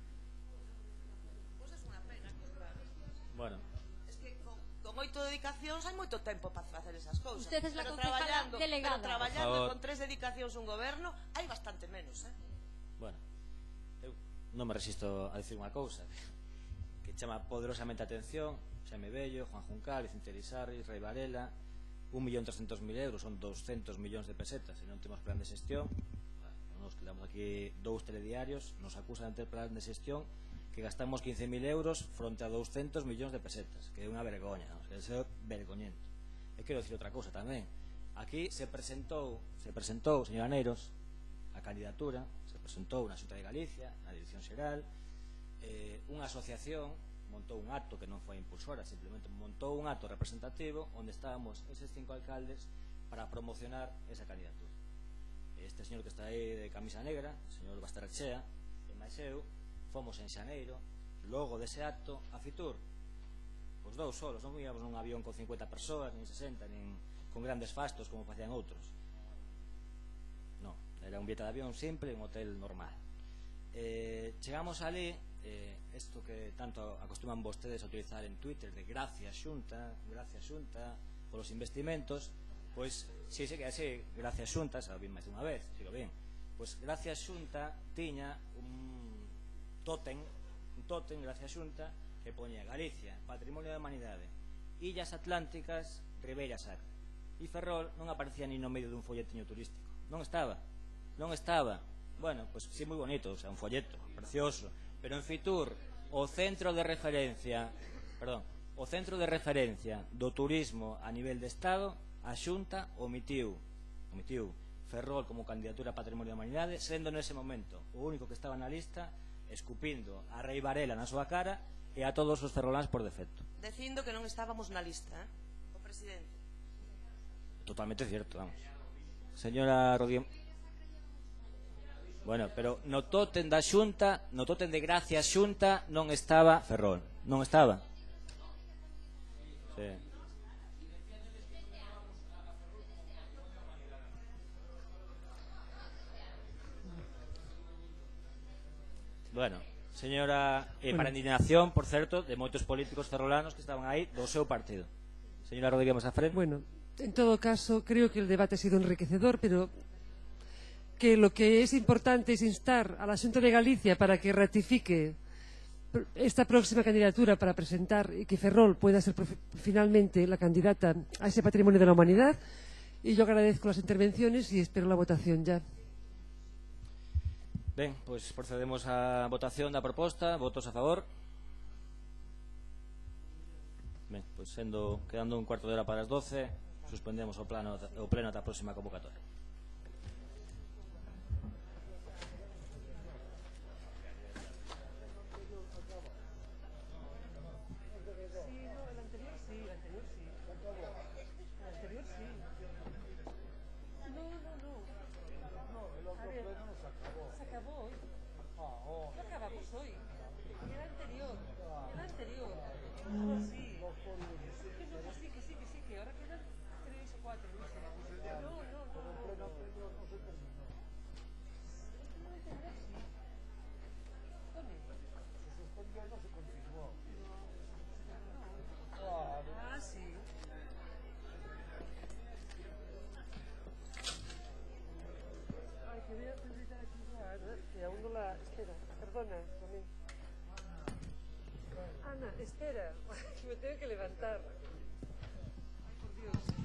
Pois é unha pena, claro. Bueno. Es que con, con oito dedicacións hai moito tempo para facer esas cousas. Usted es la pero concejala traballando, delegada. pero traballando con tres dedicacións un goberno, hai bastante menos, eh? Bueno, eu non me resisto a dicir unha cousa que chama poderosamente a atención. Xame Bello, Juan Juncal, Vicente Elisarri, Rei Varela, un millón trescentos mil euros, son doscientos millóns de pesetas, e non temos plan de xestión. Nos quedamos aquí dous telediarios, nos acusan de ter plan de xestión que gastamos quince mil euros fronte a doscientos millóns de pesetas, que é unha vergoña, non? É vergoñento. E quero dicir outra cousa tamén. Aquí se presentou, se presentou, señora Neiros, a candidatura, se presentou na Xunta de Galicia, na Dirección Xeral, eh, unha asociación montou un acto que non foi impulsora, simplemente montou un acto representativo onde estábamos eses cinco alcaldes para promocionar esa candidatura. Este señor que está aí de camisa negra, o señor Bastarachea, e máis eu, fomos en xaneiro, logo dese acto, a Fitur, os dous solos, non íamos nun avión con cincuenta persoas, nin sesenta, nin con grandes fastos como facían outros. Non, era un billete de avión simple, un hotel normal. Eh, chegamos ali, eh, isto que tanto acostuman vostedes a utilizar en Twitter, de gracias Xunta, gracias Xunta, polos investimentos, pois, si, si, que así, gracias Xunta, xa o vi máis unha vez, si lo bien, pois gracias Xunta tiña un tótem, un tótem, gracias Xunta, que poña Galicia, Patrimonio da Humanidade, Illas Atlánticas, Ribeira Sacra. E Ferrol non aparecía ni no medio dun folletiño turístico. Non estaba, non estaba. Bueno, pois sí, moi bonito, o sea, un folleto, precioso. Pero en Fitur, o centro de referencia, perdón, o centro de referencia do turismo a nivel de Estado, a Xunta omitiu, omitiu Ferrol como candidatura a Patrimonio da Humanidade, sendo nese momento o único que estaba na lista, escupindo a Rei Varela na súa cara e a todos os ferroláns por defecto. Dicindo que non estábamos na lista, eh? O presidente. Totalmente cierto, vamos. Señora Rodríguez. Bueno, pero no tótem da Xunta, no tótem de gracias Xunta non estaba Ferrol, non estaba. Sí. Bueno, señora, eh, para indignación, por certo, de moitos políticos ferrolanos que estaban aí do seu partido. Señora Rodríguez Masafren. Bueno, en todo caso, creo que el debate ha sido enriquecedor, pero que lo que es importante es instar a la Xunta de Galicia para que ratifique esta próxima candidatura para presentar y que Ferrol pueda ser finalmente la candidata a ese patrimonio de la humanidad. Y yo agradezco las intervenciones y espero la votación ya. Ben, pois procedemos á votación da proposta. Votos a favor? Ben, pois sendo, quedando un cuarto de hora para as doce, suspendemos o plano o pleno ata a próxima convocatoria. Ana, espera, que me tengo que levantar. Ay, por Dios.